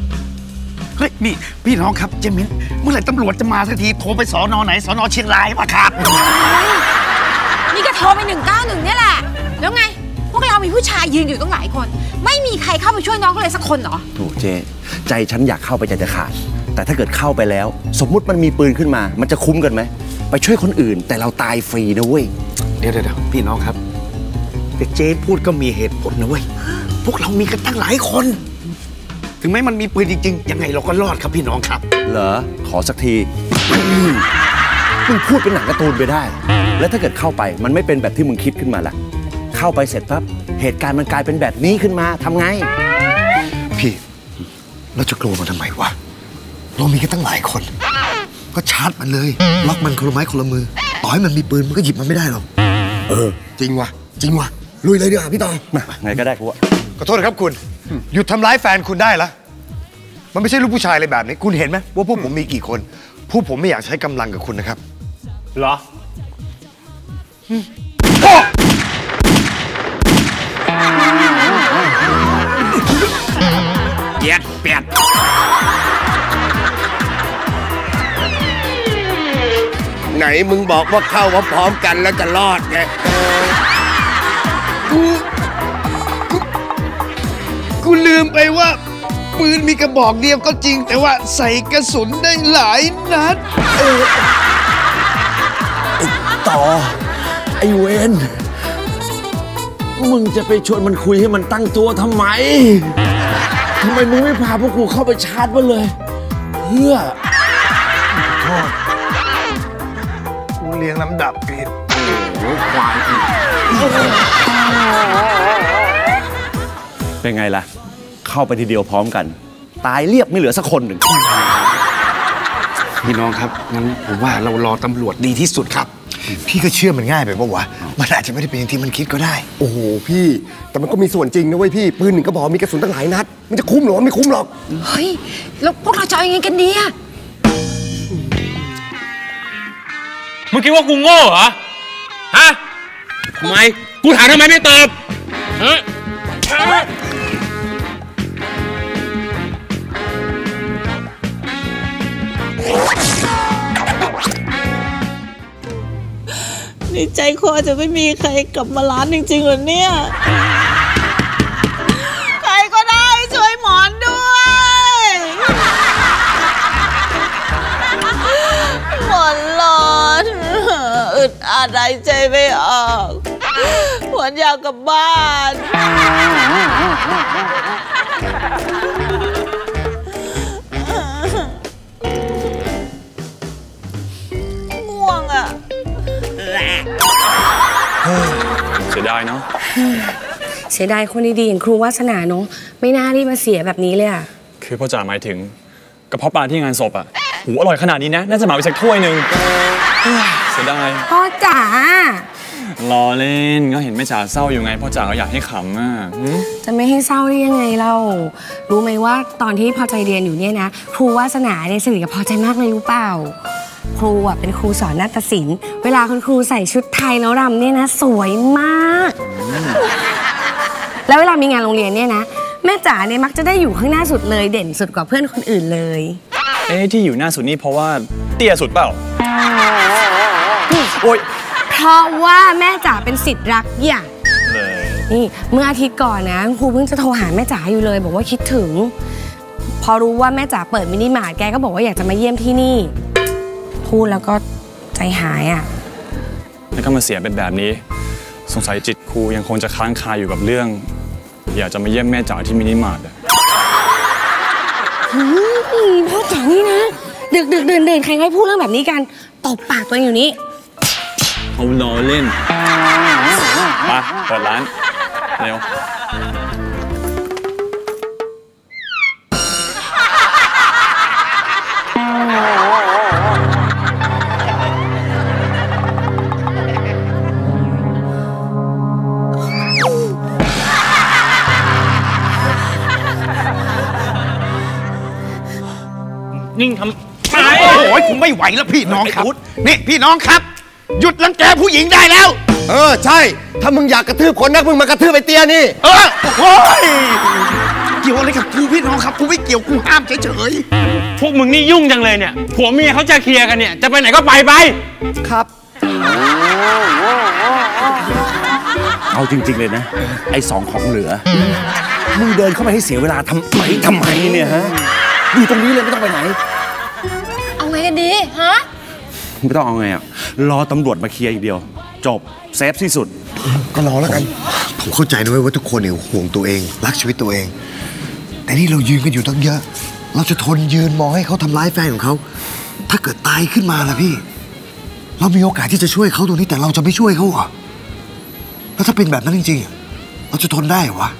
เฮ้ยนี่พี่น้องครับเจมินเมื่อไหร่ตำรวจจะมาสักทีโทรไปสอนอไหนสอนอเชียงรายป่ะครับนี่ก็โทรไปหนึ่งเก้าหนึ่งเนี่ยแหละแล้วไงพวกเรามีผู้ชายยืนอยู่ตั้งหลายคน ไม่มีใครเข้าไปช่วยน้องเขาเลยสักคนเหรอถูกเจ๊ใจฉันอยากเข้าไปใจจะขาดแต่ถ้าเกิดเข้าไปแล้วสมมุติมันมีปืนขึ้นมามันจะคุ้มกันไหมไปช่วยคนอื่นแต่เราตายฟรีนะเว้ยเดี๋ยวเดี๋ยวพี่น้องครับแต่เจ๊พูดก็มีเหตุผลนะเว้ยพวกเรามีกันตั้งหลายคนถึงแม้มันมีปืนจริงๆยังไงเราก็รอดครับพี่น้องครับเหรอขอสักทีมึงพูดเป็นหนังการ์ตูนไปได้แล้วถ้าเกิดเข้าไปมันไม่เป็นแบบที่มึงคิดขึ้นมาล่ะเข้าไปเสร็จปั๊บเหตุการณ์มันกลายเป็นแบบนี้ขึ้นมาทำไงพี่เราจะกลัวมันทำไมวะเรามีกันตั้งหลายคนก็ชาร์จมันเลยล็อกมันคนละไม้คนละมือต่อให้มันมีปืนมันก็หยิบมันไม่ได้หรอกเออจริงวะจริงวะลุยเลยดีกว่าพี่ตองไงก็ได้กูขอโทษนะครับคุณหยุดทำร้ายแฟนคุณได้ละมันไม่ใช่ลูกผู้ชายอะไรแบบนี้คุณเห็นไหมว่าพวกผมมีกี่คนพวกผมไม่อยากใช้กำลังกับคุณนะครับเหรอเปียดเปียดไหนมึงบอกว่าเข้าพร้อมกันแล้วจะรอดไงกูกูกูลืมไปว่าปืนมีกระบอกเดียวก็จริงแต่ว่าใส่กระสุนได้หลายนัดเออต่อไอเวนมึงจะไปชวนมันคุยให้มันตั้งตัวทำไมทำไมมึงไม่พาพวกกูเข้าไปชาร์จมันเลยเพื่อโทษกูเรียงลำดับผิดโอ้ควายเป็นไงล่ะเข้าไปทีเดียวพร้อมกันตายเรียบไม่เหลือสักคนหนึ่งพี่น้องครับงั้นผมว่าเรารอตำรวจดีที่สุดครับพี่ก็เชื่อมันง่ายไปปะวะมันอาจจะไม่ได้เป็นอย่างที่มันคิดก็ได้โอ้โหพี่แต่มันก็มีส่วนจริงนะเว้ยพี่ปืนหนึ่งกระบอกมีกระสุนตั้งหลายนัดมันจะคุ้มหรอไม่คุ้มหรอกเฮ้ยแล้วพวกเราจะเอายังไงกันดีอะมึงคิดว่ากูโง่เหรอฮะทำไมกูถามทำไมไม่ตอบฮะนี่ใจคอจะไม่มีใครกลับมาร้านจริงๆเหรอเนี่ยใครก็ได้ช่วยหมอนด้วยหมอนร้อนอึดอัดหายใจไม่ออกหมอนอยากกลับบ้านง่วงอ่ะเสียดายเนาะเสียดายคนดีๆอย่างครูวาสนาเนาะไม่น่ารีบมาเสียแบบนี้เลยอะคือพ่อจ๋าหมายถึงกระเพาะปลาที่งานศพอะหูอร่อยขนาดนี้นะน่าจะเหมาไปสักถ้วยหนึ่งเสียดายพ่อจ๋ารอเล่นก็เห็นแม่จ๋าเศร้าอยู่ไงพ่อจ๋าก็อยากให้ขำอ่ะจะไม่ให้เศร้าได้ยังไงเรารู้ไหมว่าตอนที่พอใจเรียนอยู่เนี่ยนะครูวาสนาเนี่ยสนิทกับพอใจมากเลยรู้เปล่าครูอ่ะเป็นครูสอนนาฏศิลป์เวลาคุณครูใส่ชุดไทยแล้วรำเนี่ยนะสวยมากแล้วเวลามีงานโรงเรียนเนี่ยนะแม่จ๋าเนี่ยมักจะได้อยู่ข้างหน้าสุดเลยเด่นสุดกว่าเพื่อนคนอื่นเลยเอ๊ะที่อยู่หน้าสุดนี่เพราะว่าเตี้ยสุดเปล่าโอ๊ยเพราะว่าแม่จ๋าเป็นศิษย์รักอย่างนี่เมื่ออาทิตย์ก่อนนะครูเพิ่งจะโทรหาแม่จ๋าอยู่เลยบอกว่าคิดถึงพอรู้ว่าแม่จ๋าเปิดมินิมาร์ทแกก็บอกว่าอยากจะมาเยี่ยมที่นี่พูดแล้วก็ใจหายอ่ะแล้วก็มาเสียเป็นแบบนี้สงสัยจิตครูยังคงจะค้างคาอยู่กับเรื่องอยากจะมาเยี่ยมแม่จ๋าที่มินิมาร์ทอ่ะพ่อจ๋านี่นะดึกดึกเดินเดินใครให้พูดเรื่องแบบนี้กันตบปากตัวเองอยู่นี้เขาล้อเล่นมาเปิดร้านเร็วนิ่งทำโอ้โหผมไม่ไหวแล้วพี่น้องครับนี่พี่น้องครับหยุดรังแกผู้หญิงได้แล้วเออใช่ถ้ามึงอยากกระทืบคนนักมึงมากระทืบไอ้เตี้ยนี่เออโอ้ยเกี่ยวอะไรกับกูพี่น้องครับกูไม่เกี่ยวกูห้ามเฉยพวกมึงนี่ยุ่งจังเลยเนี่ยผัวเมียเขาจะเคลียร์กันเนี่ยจะไปไหนก็ไปไปครับเอาจริงๆเลยนะไอ้สองของเหลือมึงเดินเข้ามาให้เสียเวลาทำไมทำไมเนี่ยฮะอยู่ตรงนี้เลยไม่ต้องไปไหนเอาไงกันดีฮะไม่ต้องเอาไงอ่ะรอตำรวจมาเคลียร์อีกเดียวจบเซฟที่สุดก็รอแล้วกันผมเข้าใจนะเว้ยว่าทุกคนเนี่ยห่วงตัวเองรักชีวิตตัวเองแต่นี่เรายืนกันอยู่ตั้งเยอะเราจะทนยืนมองให้เขาทำร้ายแฟนของเขาถ้าเกิดตายขึ้นมาล่ะพี่เรามีโอกาสที่จะช่วยเขาตรงนี้แต่เราจะไม่ช่วยเขาเหรอแล้วถ้าเป็นแบบนั้นจริงๆเราจะทนได้เหรอวะ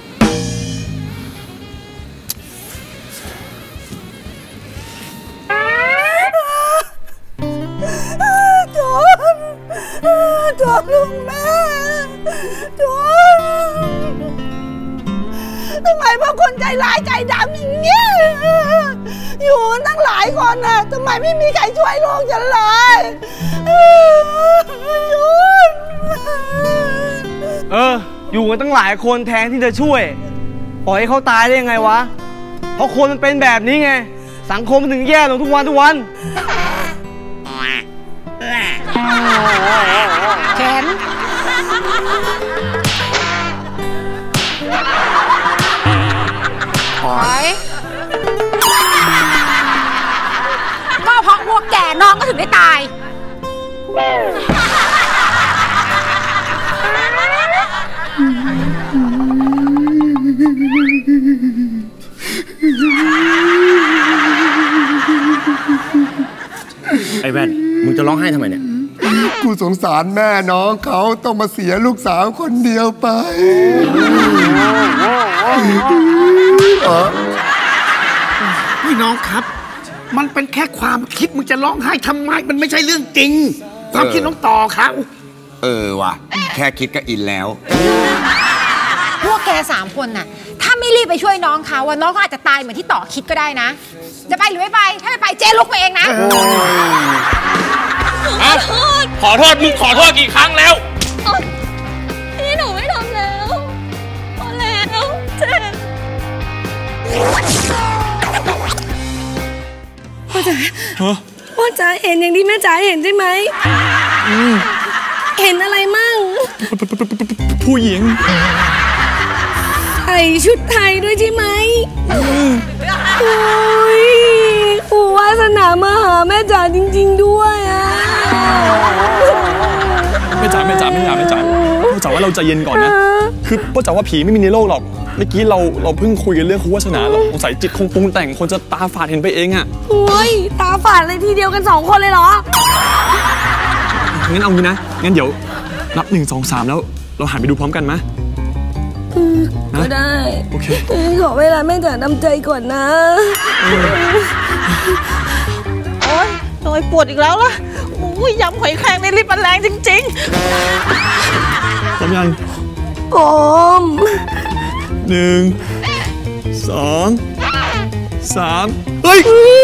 จนจนลุงแม่จนทำไมพวกคนใจร้ายใจดำอย่างเงี้ยอยู่ตั้งหลายคนน่ะทำไมไม่มีใครช่วยลูกฉันเลยจนเอออยู่กันตั้งหลายคนแทนที่จะช่วยปล่อยให้เขาตายได้ยังไงวะเพราะคนมันเป็นแบบนี้ไงสังคมมันถึงแย่ลงทุกวันทุกวันแขนถอยก็เพราะพวกแก่น้องก็ถึงได้ตายไอ้แว่นมึงจะร้องไห้ทำไมเนี่ยกูสงสารแม่น้องเขาต้องมาเสียลูกสาวคนเดียวไปพี่น้องครับมันเป็นแค่ความคิดมึงจะร้องไห้ทำไมมันไม่ใช่เรื่องจริงความคิดน้องต่อเขาเออว่ะแค่คิดก็อินแล้วพวกแกสามคนน่ะถ้าไม่รีบไปช่วยน้องเขาว่าน้องเขาอาจจะตายเหมือนที่ต่อคิดก็ได้นะจะไปหรือไม่ไปถ้าไม่ไปเจ๊ลุกไปเองนะขอโทษมึงขอโทษกี่ครั้งแล้วพี่หนูไม่ทำแล้วพอแล้วเจ๊พ่อจ๋าพ่อจ๋าเห็นอย่างที่แม่จ๋าเห็นใช่ไหมเห็นอะไรมั่งผู้หญิงใส่ชุดไทยด้วยใช่ไหมโอ้ยปู่วาสนามาหาแม่จ๋าจริงๆด้วยอ่ะแม่จ๋าแม่จ๋าแม่จ๋าแม่จ๋าพ่อจ๋าว่าเราใจเย็นก่อนนะคือพ่อจ๋าว่าผีไม่มีในโลกหรอกเมื่อกี้เราเราเพิ่งคุยกันเรื่องครูวาสนาเราสงสัยจิตคงปรุงแต่งคนจะตาฝาดเห็นไปเองอ่ะโอ้ยตาฝาดเลยทีเดียวกันสองคนเลยเหรองั้นเอางี้นะงั้นเดี๋ยวนับหนึ่งสองสามแล้วเราหันไปดูพร้อมกันไหมก็ได้โอเคขอเวลาแม่จ๋าทำใจก่อนนะโอ๊ยทำไมปวดอีกแล้วล่ะโอ้ยยำหอยแครงในลิฟต์มันแรงจริงๆพร้อมยังพร้อมหนึ่งสองสามเฮ้ย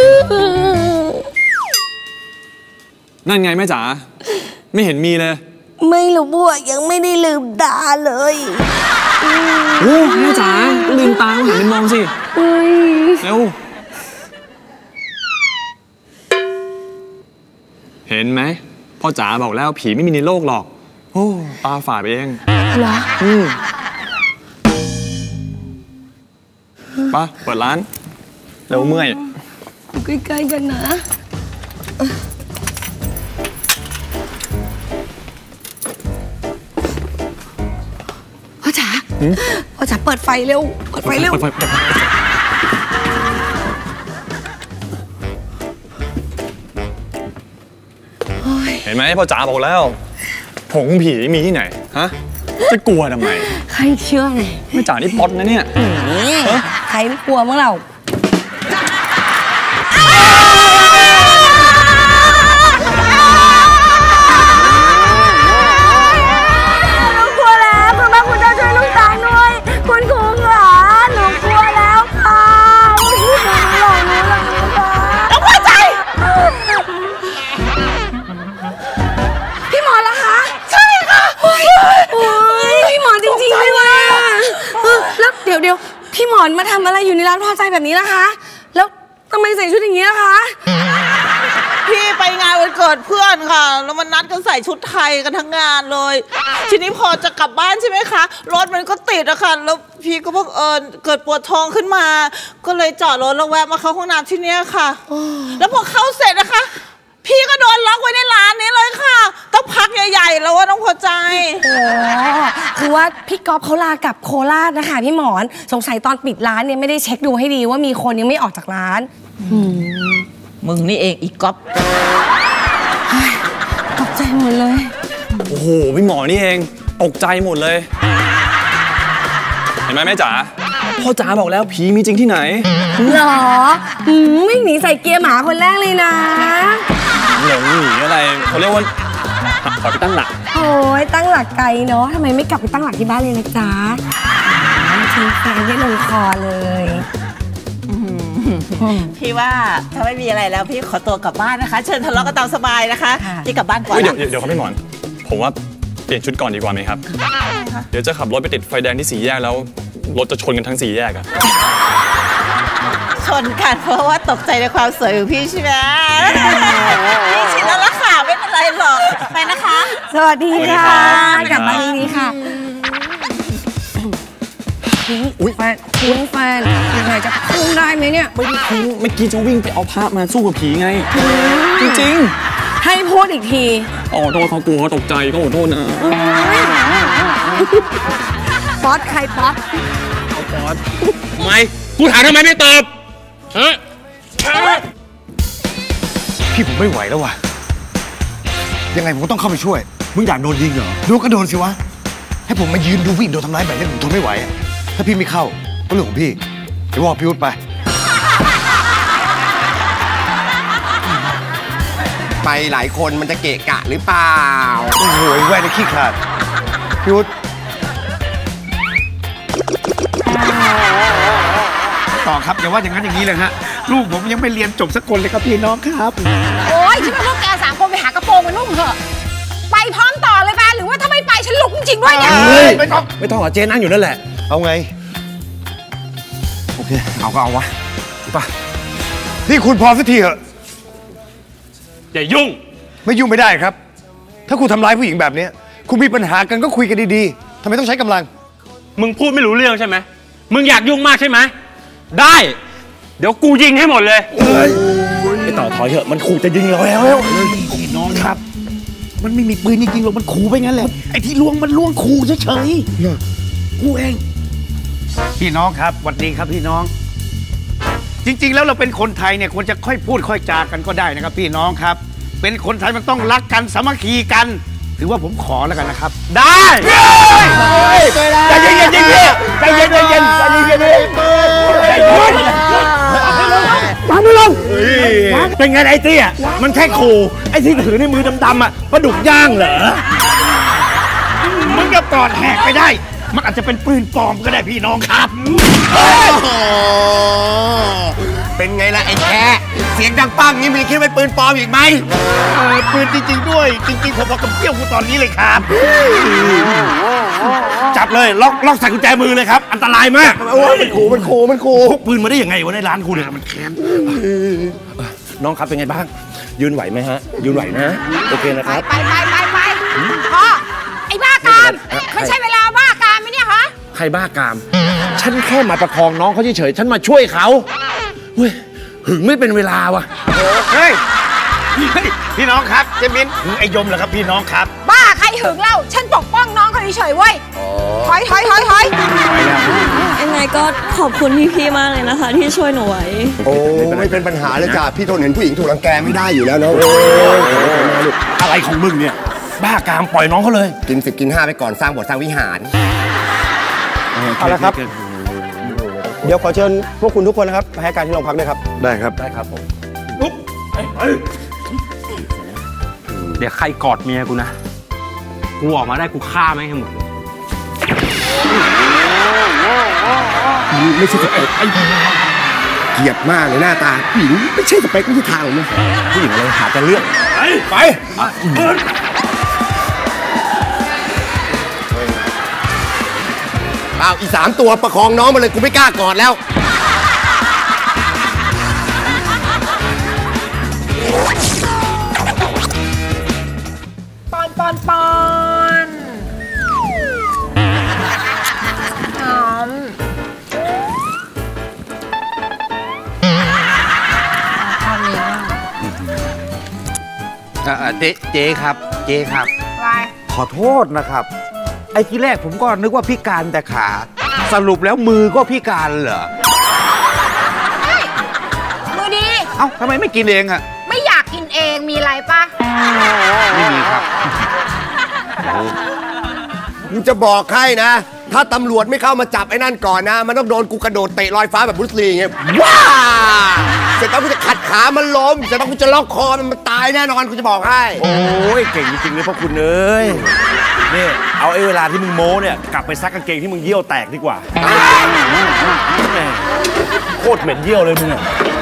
นั่นไงแม่จ๋าไม่เห็นมีเลยไม่รู้ว่ายังไม่ได้ลืมตาเลยโอ้แม่จ๋าลืมตาหันไปมองสิเร็วเห็นไหมพ่อจ๋าบอกแล้วผีไม่มีในโลกหรอกโอ้ตาฝาดไปเองเหรออืมป่ะเปิดร้านเร็วเมื่อยใกล้ๆกันนะพ่อจ๋าพ่อจ๋าเปิดไฟเร็วเปิดไฟเร็วเห็นไหมพ่อจ๋าบอกแล้วผงผีมีที่ไหนฮะจะกลัวทำไมใครเชื่อไงแม่จ๋านี่ป๊อตนะเนี่ยใครไม่กลัวมั้งเราพี่หมออนมาทำอะไรอยู่ในร้านพอใจแบบนี้นะคะแล้วทำไมใส่ชุดอย่างนี้ล่ะคะพี่ไปงานวันเกิดเพื่อนค่ะแล้วมันนัดกันใส่ชุดไทยกันทั้งงานเลยทีนี้พอจะกลับบ้านใช่ไหมคะรถมันก็ติดอะค่ะแล้วพี่ก็บังเอิญเกิดปวดท้องขึ้นมาก็เลยจอดรถแล้วแวะมาเข้าห้องน้ำที่นี่ค่ะแล้วพอเข้าเสร็จนะคะพี่ก็โดนล็อกไว้ในร้านนี้เลยค่ะต้องพักใหญ่ๆแล้วว่าน้องพอใจโอ้คือว่าพี่ก๊อฟเขาลากลับโคราชนะคะพี่หมอนสงสัยตอนปิดร้านเนี่ยไม่ได้เช็คดูให้ดีว่ามีคนยังไม่ออกจากร้านมึงนี่เองอีกก๊อฟตกใจหมดเลยโอ้โหพี่หมอนี่เองตกใจหมดเลยเห็นไหมแม่จ๋าพ่อจ๋าบอกแล้วผีมีจริงที่ไหนหรอวิ่งหนีใส่เกียร์หมาคนแรกเลยนะหลงหนีอะไรเขาเรียกว่าขอไปตั้งหลักโอ้ยตั้งหลักไกลเนาะทำไมไม่กลับไปตั้งหลักที่บ้านเลยนะจ๊ะทิ้งแฟนให้ลงคอเลยพี่ว่าถ้าไม่มีอะไรแล้วพี่ขอตัวกลับบ้านนะคะเชิญทะเลาะกันตามสบายนะคะพี่กลับบ้านก่อนเดี๋ยวเดี๋ยวครับพี่หมอนผมว่าเปลี่ยนชุดก่อนดีกว่าไหมครับเดี๋ยวจะขับรถไปติดไฟแดงที่สี่แยกแล้วรถจะชนกันทั้งสี่แยกอะชนกันเพราะว่าตกใจในความสวยของพี่ใช่ไหมพี่ชินแล้วล่ะค่ะไม่เป็นไรหรอกไปนะคะสวัสดีค่ะกลับมาดีๆค่ะอุ้ยแฟนทิ้งแฟนยังไงจะพุ่งได้ไหมเนี่ยไม่ได้ทิ้งเมื่อกี้จะวิ่งไปเอาพระมาสู้กับผีไงจริงๆให้พูดอีกทีอ๋อโทษเขากลัวเขาตกใจก็ขอโทษนะป๊อตใครป๊อตป๊อตทำไมกูถามทำไมไม่ตอบฮะพี่ผมไม่ไหวแล้วว่ะยังไงผมก็ต้องเข้าไปช่วยมึงอยากโดนยิงเหรอดูก็โดนสิวะให้ผมมายืนดูวิ่งโดนทำร้ายแบบนี้ผมทนไม่ไหวถ้าพี่ไม่เข้าก็เรื่องของพี่เดี๋ยวบอกพี่วุฒิไปไปหลายคนมันจะเกะกะหรือเปล่าโอ้โหแว่นขี้ขาดพี่วุฒิต่อครับอย่าว่าอย่างนั้นอย่างนี้เลยฮะลูกผมยังไม่เรียนจบสักคนเลยครับพี่น้องครับโอ้ยคิดว่าพวกแกสามคนไปหากระโปรงมานุ่งเถอะไปพร้อมต่อเลยป่ะหรือว่าถ้าไม่ไปฉันลุกจริงๆด้วยเนี่ยไม่ต้องไม่ต้องหรอเจนั่งอยู่นั่นแหละเอาไงโอเคเอาก็เอาวะป่ะนี่คุณพอสักทีเหอะอย่ายุ่งไม่ยุ่งไม่ได้ครับถ้าคุณทำร้ายผู้หญิงแบบนี้คุณมีปัญหากันก็คุยกันดีๆทำไมต้องใช้กำลังมึงพูดไม่รู้เรื่องใช่ไหมมึงอยากยุ่งมากใช่ไหมได้เดี๋ยวกูยิงให้หมดเลยไอ้ต่อถอยเถอะมันขู่จะยิงเราแล้วพี่น้องครับมันไม่มีปืนจริงๆหรอกมันขู่ไปงั้นแหละไอ้ที่ลวงมันลวงขู่เฉยๆกูเองพี่น้องครับสวัสดีครับพี่น้องจริงๆแล้วเราเป็นคนไทยเนี่ยควรจะค่อยพูดค่อยจากันก็ได้นะครับพี่น้องครับเป็นคนไทยมันต้องรักกันสามัคคีกันถือว่าผมขอแล้วกันนะครับได้ใจเย็นๆใจเย็นๆใจเย็นๆใจเย็นๆใจเย็นๆมาไม่ลงเป็นไงไอ้เตี้ยมันแค่ขู่ไอ้ที่ถือในมือดำๆอ่ะปลาดุกย่างเหรอมันก็ปลอดแหกไปได้มันอาจจะเป็นปืนปลอมก็ได้พี่น้องครับเป็นไงล่ะไอ้แค่เสียงดังปั้งนี่มีคิดว่าปืนปลอมอีกไหมปืนจริงๆด้วยจริงๆผมพอกับเปี้ยวกูตอนนี้เลยครับจับเลยล็อกล็อกใส่กุญแจมือเลยครับอันตรายมากโอ้มันขู่มันขู่มันขู่พกปืนมาได้ยังไงวะในร้านคุณเนี่ยมันแค้นน้องครับเป็นไงบ้างยืนไหวไหมฮะยืนไหวนะโอเคนะครับไปไปไปไปพ่อไอ้บ้ากามไม่ใช่เวลาบ้ากามไหมเนี่ยฮะใครบ้ากามฉันแค่มาประคองน้องเขาเฉยๆฉันมาช่วยเขาเฮ้ยหึงไม่เป็นเวลาวะเฮ้ยพี่น้องครับเจมินหึงไอยมเหรอครับพี่น้องครับบ้าใครหึงเล่าฉันปกป้องน้องเขาเฉยๆเว้ยถอยถอยถอยถอยยังไงก็ขอบคุณพี่ๆมากเลยนะคะที่ช่วยหนูไว้โอ้ไม่เป็นปัญหาเลยจ้ะพี่ทนเห็นผู้หญิงถูกรังแกไม่ได้อยู่แล้วนะอะไรของมึงเนี่ยบ้ากามปล่อยน้องเขาเลยกินสิบกินห้าไปก่อนสร้างบทสร้างวิหารเอาละครับเดี๋ยวขอเชิญพวกคุณทุกคนนะครับไปให้การที่โรงพักด้วยครับได้ครับได้ครับผมเดี๋ยวใครกอดเมียกูนะกูออกมาได้กูฆ่าไม่ให้หมดเลยไม่ใช่สเปคเกลียดมากเลยหน้าตาผู้หญิงไม่ใช่สเปคไม่ใช่ทางเลยผู้หญิงอะไรหาแต่เรื่องไปไปอ้าวอีสามตัวประคองน้องมาเลยกูไม่กล้ากอดแล้วปอนปอนปอนหอมตอนนี้เจ๊เจ๊ครับเจ๊ครับขอโทษนะครับ ไอ้ทีแรกผมก็นึกว่าพิการแต่ขาสรุปแล้วมือก็พิการเหรอมือดีเอ้าทำไมไม่กินเองอะไม่อยากกินเองมีอะไรปะไม่มีครับกูจะบอกให้นะถ้าตำรวจไม่เข้ามาจับไอ้นั่นก่อนนะมันต้องโดนกูกระโดดเตะลอยฟ้าแบบบรูซลีอย่างเงี้ยว้าเสร็จแล้วกูจะขัดขามันล้มเสร็จแล้วกูจะล็อกคอมันมันตายแน่นอนกูจะบอกให้โอ้ยเก่งจริงๆเลยพ่อคุณเอ้ยนี่เอาไอ้เวลาที่มึงโม้เนี่ยกลับไปซักกางเกงที่มึงเยี่ยวแตกดีกว่าโคตรเหม็นเยี่ยวเลยมึงอะ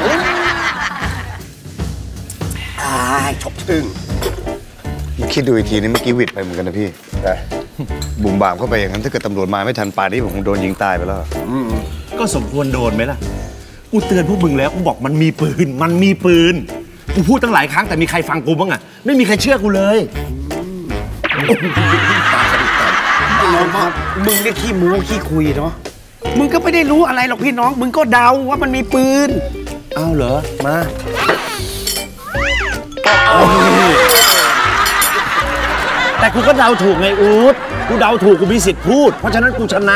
ชกตึงคิดดูอีกทีนี่เมื่อกี้วิดไปเหมือนกันนะพี่บุ่มบามเข้าไปอย่างนั้นถ้าเกิดตำรวจมาไม่ทันป่านนี้ผมคงโดนยิงตายไปแล้วก็สมควรโดนไหมล่ะกูเตือนพวกมึงแล้วกูบอกมันมีปืนมันมีปืนกูพูดตั้งหลายครั้งแต่มีใครฟังกูบ้างอะไม่มีใครเชื่อกูเลยมึงได้ขี้มูขี้คุยเนาะมึงก็ไม่ได้รู้อะไรหรอกพี่น้องมึงก็เดาว่ามันมีปืนอ้าวเหรอมาแต่กูก็เดาถูกไงอู๊ดกูเดาถูกกูมีสิทธิ์พูดเพราะฉะนั้นกูชนะ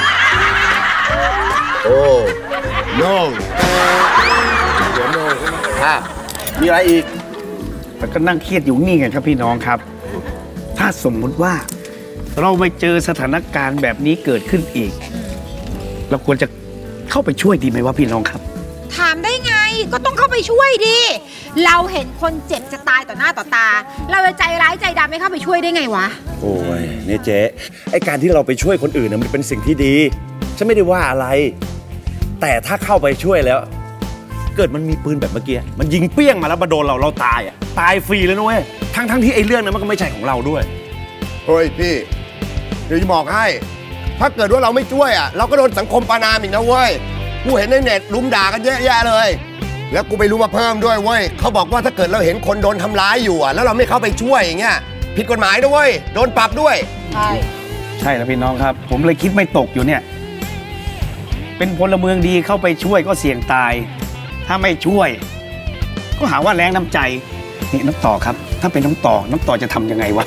โอ้ no เดี๋ยว no ค่ะมีอะไรอีกแล้วก็นั่งเครียดอยู่นี่ไงครับพี่น้องครับถ้าสมมุติว่าเราไปเจอสถานการณ์แบบนี้เกิดขึ้นอีกเราควรจะเข้าไปช่วยดีไหมวะพี่น้องครับถามได้ไงก็ต้องเข้าไปช่วยดิเราเห็นคนเจ็บจะตายต่อหน้าต่อตาเราจะใจร้ายใจดำไม่เข้าไปช่วยได้ไงวะโอ้ยเนี่ยเจ๊ไอการที่เราไปช่วยคนอื่นมันเป็นสิ่งที่ดีฉันไม่ได้ว่าอะไรแต่ถ้าเข้าไปช่วยแล้วเกิดมันมีปืนแบบเมื่อกี้มันยิงเปี้ยงมาแล้วมาโดนเราเราตายอ่ะตายฟรีเลยนะเว้ยทั้งทั้งที่ไอเรื่องนั้นมันก็ไม่ใช่ของเราด้วยเฮ้ยพี่เดี๋ยวจะบอกให้ถ้าเกิดว่าเราไม่ช่วยอ่ะเราก็โดนสังคมประณามอีกนะเว้ยกูเห็นในเน็ตลุมด่ากันเยอะแยะเลยแล้วกูไปรู้มาเพิ่มด้วยเว้ยเขาบอกว่าถ้าเกิดเราเห็นคนโดนทำร้ายอยู่อ่ะแล้วเราไม่เข้าไปช่วยอย่างเงี้ยผิดกฎหมายด้วยโดนปรับด้วยใช่ใช่แล้วพี่น้องครับผมเลยคิดไม่ตกอยู่เนี่ยเป็นพลเมืองดีเข้าไปช่วยก็เสี่ยงตายถ้าไม่ช่วยก็หาว่าแรงน้ำใจนี่น้ำต่อครับถ้าเป็นน้ำต่อน้ำต่อจะทำยังไงวะ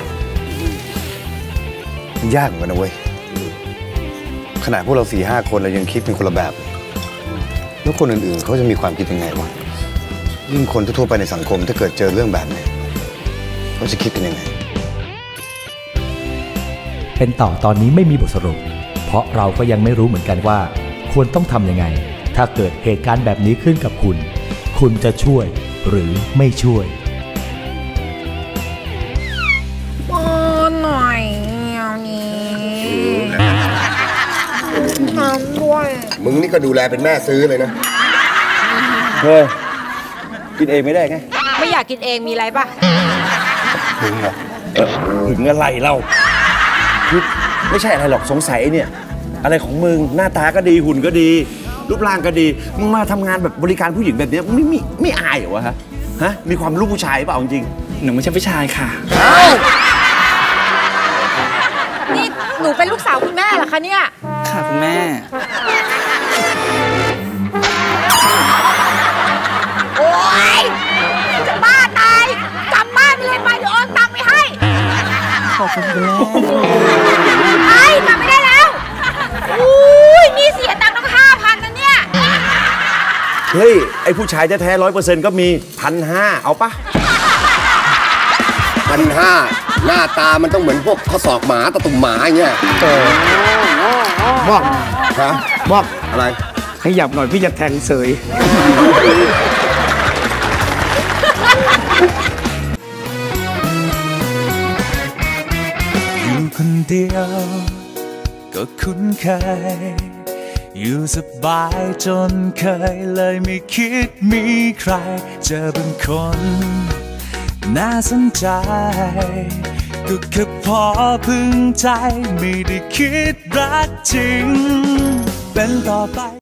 มันยากเหมือนกันนะเว้ยขนาดพวกเราสี่ห้าคนเรายังคิดเป็นคนละแบบแล้วคนอื่นๆเขาจะมีความคิดยังไงวะยิ่งคนทั่วไปในสังคมถ้าเกิดเจอเรื่องแบบนี้เขาจะคิดกันยังไงเป็นต่อตอนนี้ไม่มีบทสรุปเพราะเราก็ยังไม่รู้เหมือนกันว่าควรต้องทำยังไงถ้าเกิดเหตุการณ์แบบนี้ขึ้นกับคุณคุณจะช่วยหรือไม่ช่วยป้อนหน่อยเอานี้ทำด้วยมึงนี่ก็ดูแลเป็นแม่ซื้อเลยนะเฮ้ยกินเองไม่ได้ไงไม่อยากกินเองมีอะไรป่ะหึงเหรอหึงอะไรเล่าคือไม่ใช่อะไรหรอกสงสัยเนี่ยอะไรของมึงหน้าตาก็ดีหุ่นก็ดีรูปร่างก็ดีมึงมาทำงานแบบบริการผู้หญิงแบบนี้ไม่ไม่ไม่อายเหรอวะฮะฮะมีความลูกผู้ชายเปล่าจริงหนูไม่ใช่ผู้ชายค่ะนี่หนูเป็นลูกสาวคุณแม่เหรอคะเนี่ยค่ะคุณแม่โอ๊ยจะบ้าตายกลับบ้านไปเลยไปเดี๋ยวโอนตังค์ไปให้ขอบคุณแม่ไอ้กลับไม่ได้แล้วอุ้ยนี่เสียตังค์ตั้งห้าพันนะเนี่ยเฮ้ยไอผู้ชายแท้ๆร้อยเปอร์เซ็นต์ก็มีพันห้าเอาปะพันห้าหน้าตามันต้องเหมือนพวกข้อศอกหมาตะตุ่มหมาอย่างเงี้ยบอกฮะบอกอะไรขยับหน่อยพี่จะแทงเสยอยู่คนเดียวก็คุ้นเคยอยู่สบายจนเคยเลยไม่คิดมีใครเจอบางคนน่าสนใจก็แค่พอพึงใจไม่ได้คิดรักจริงเป็นต่อไป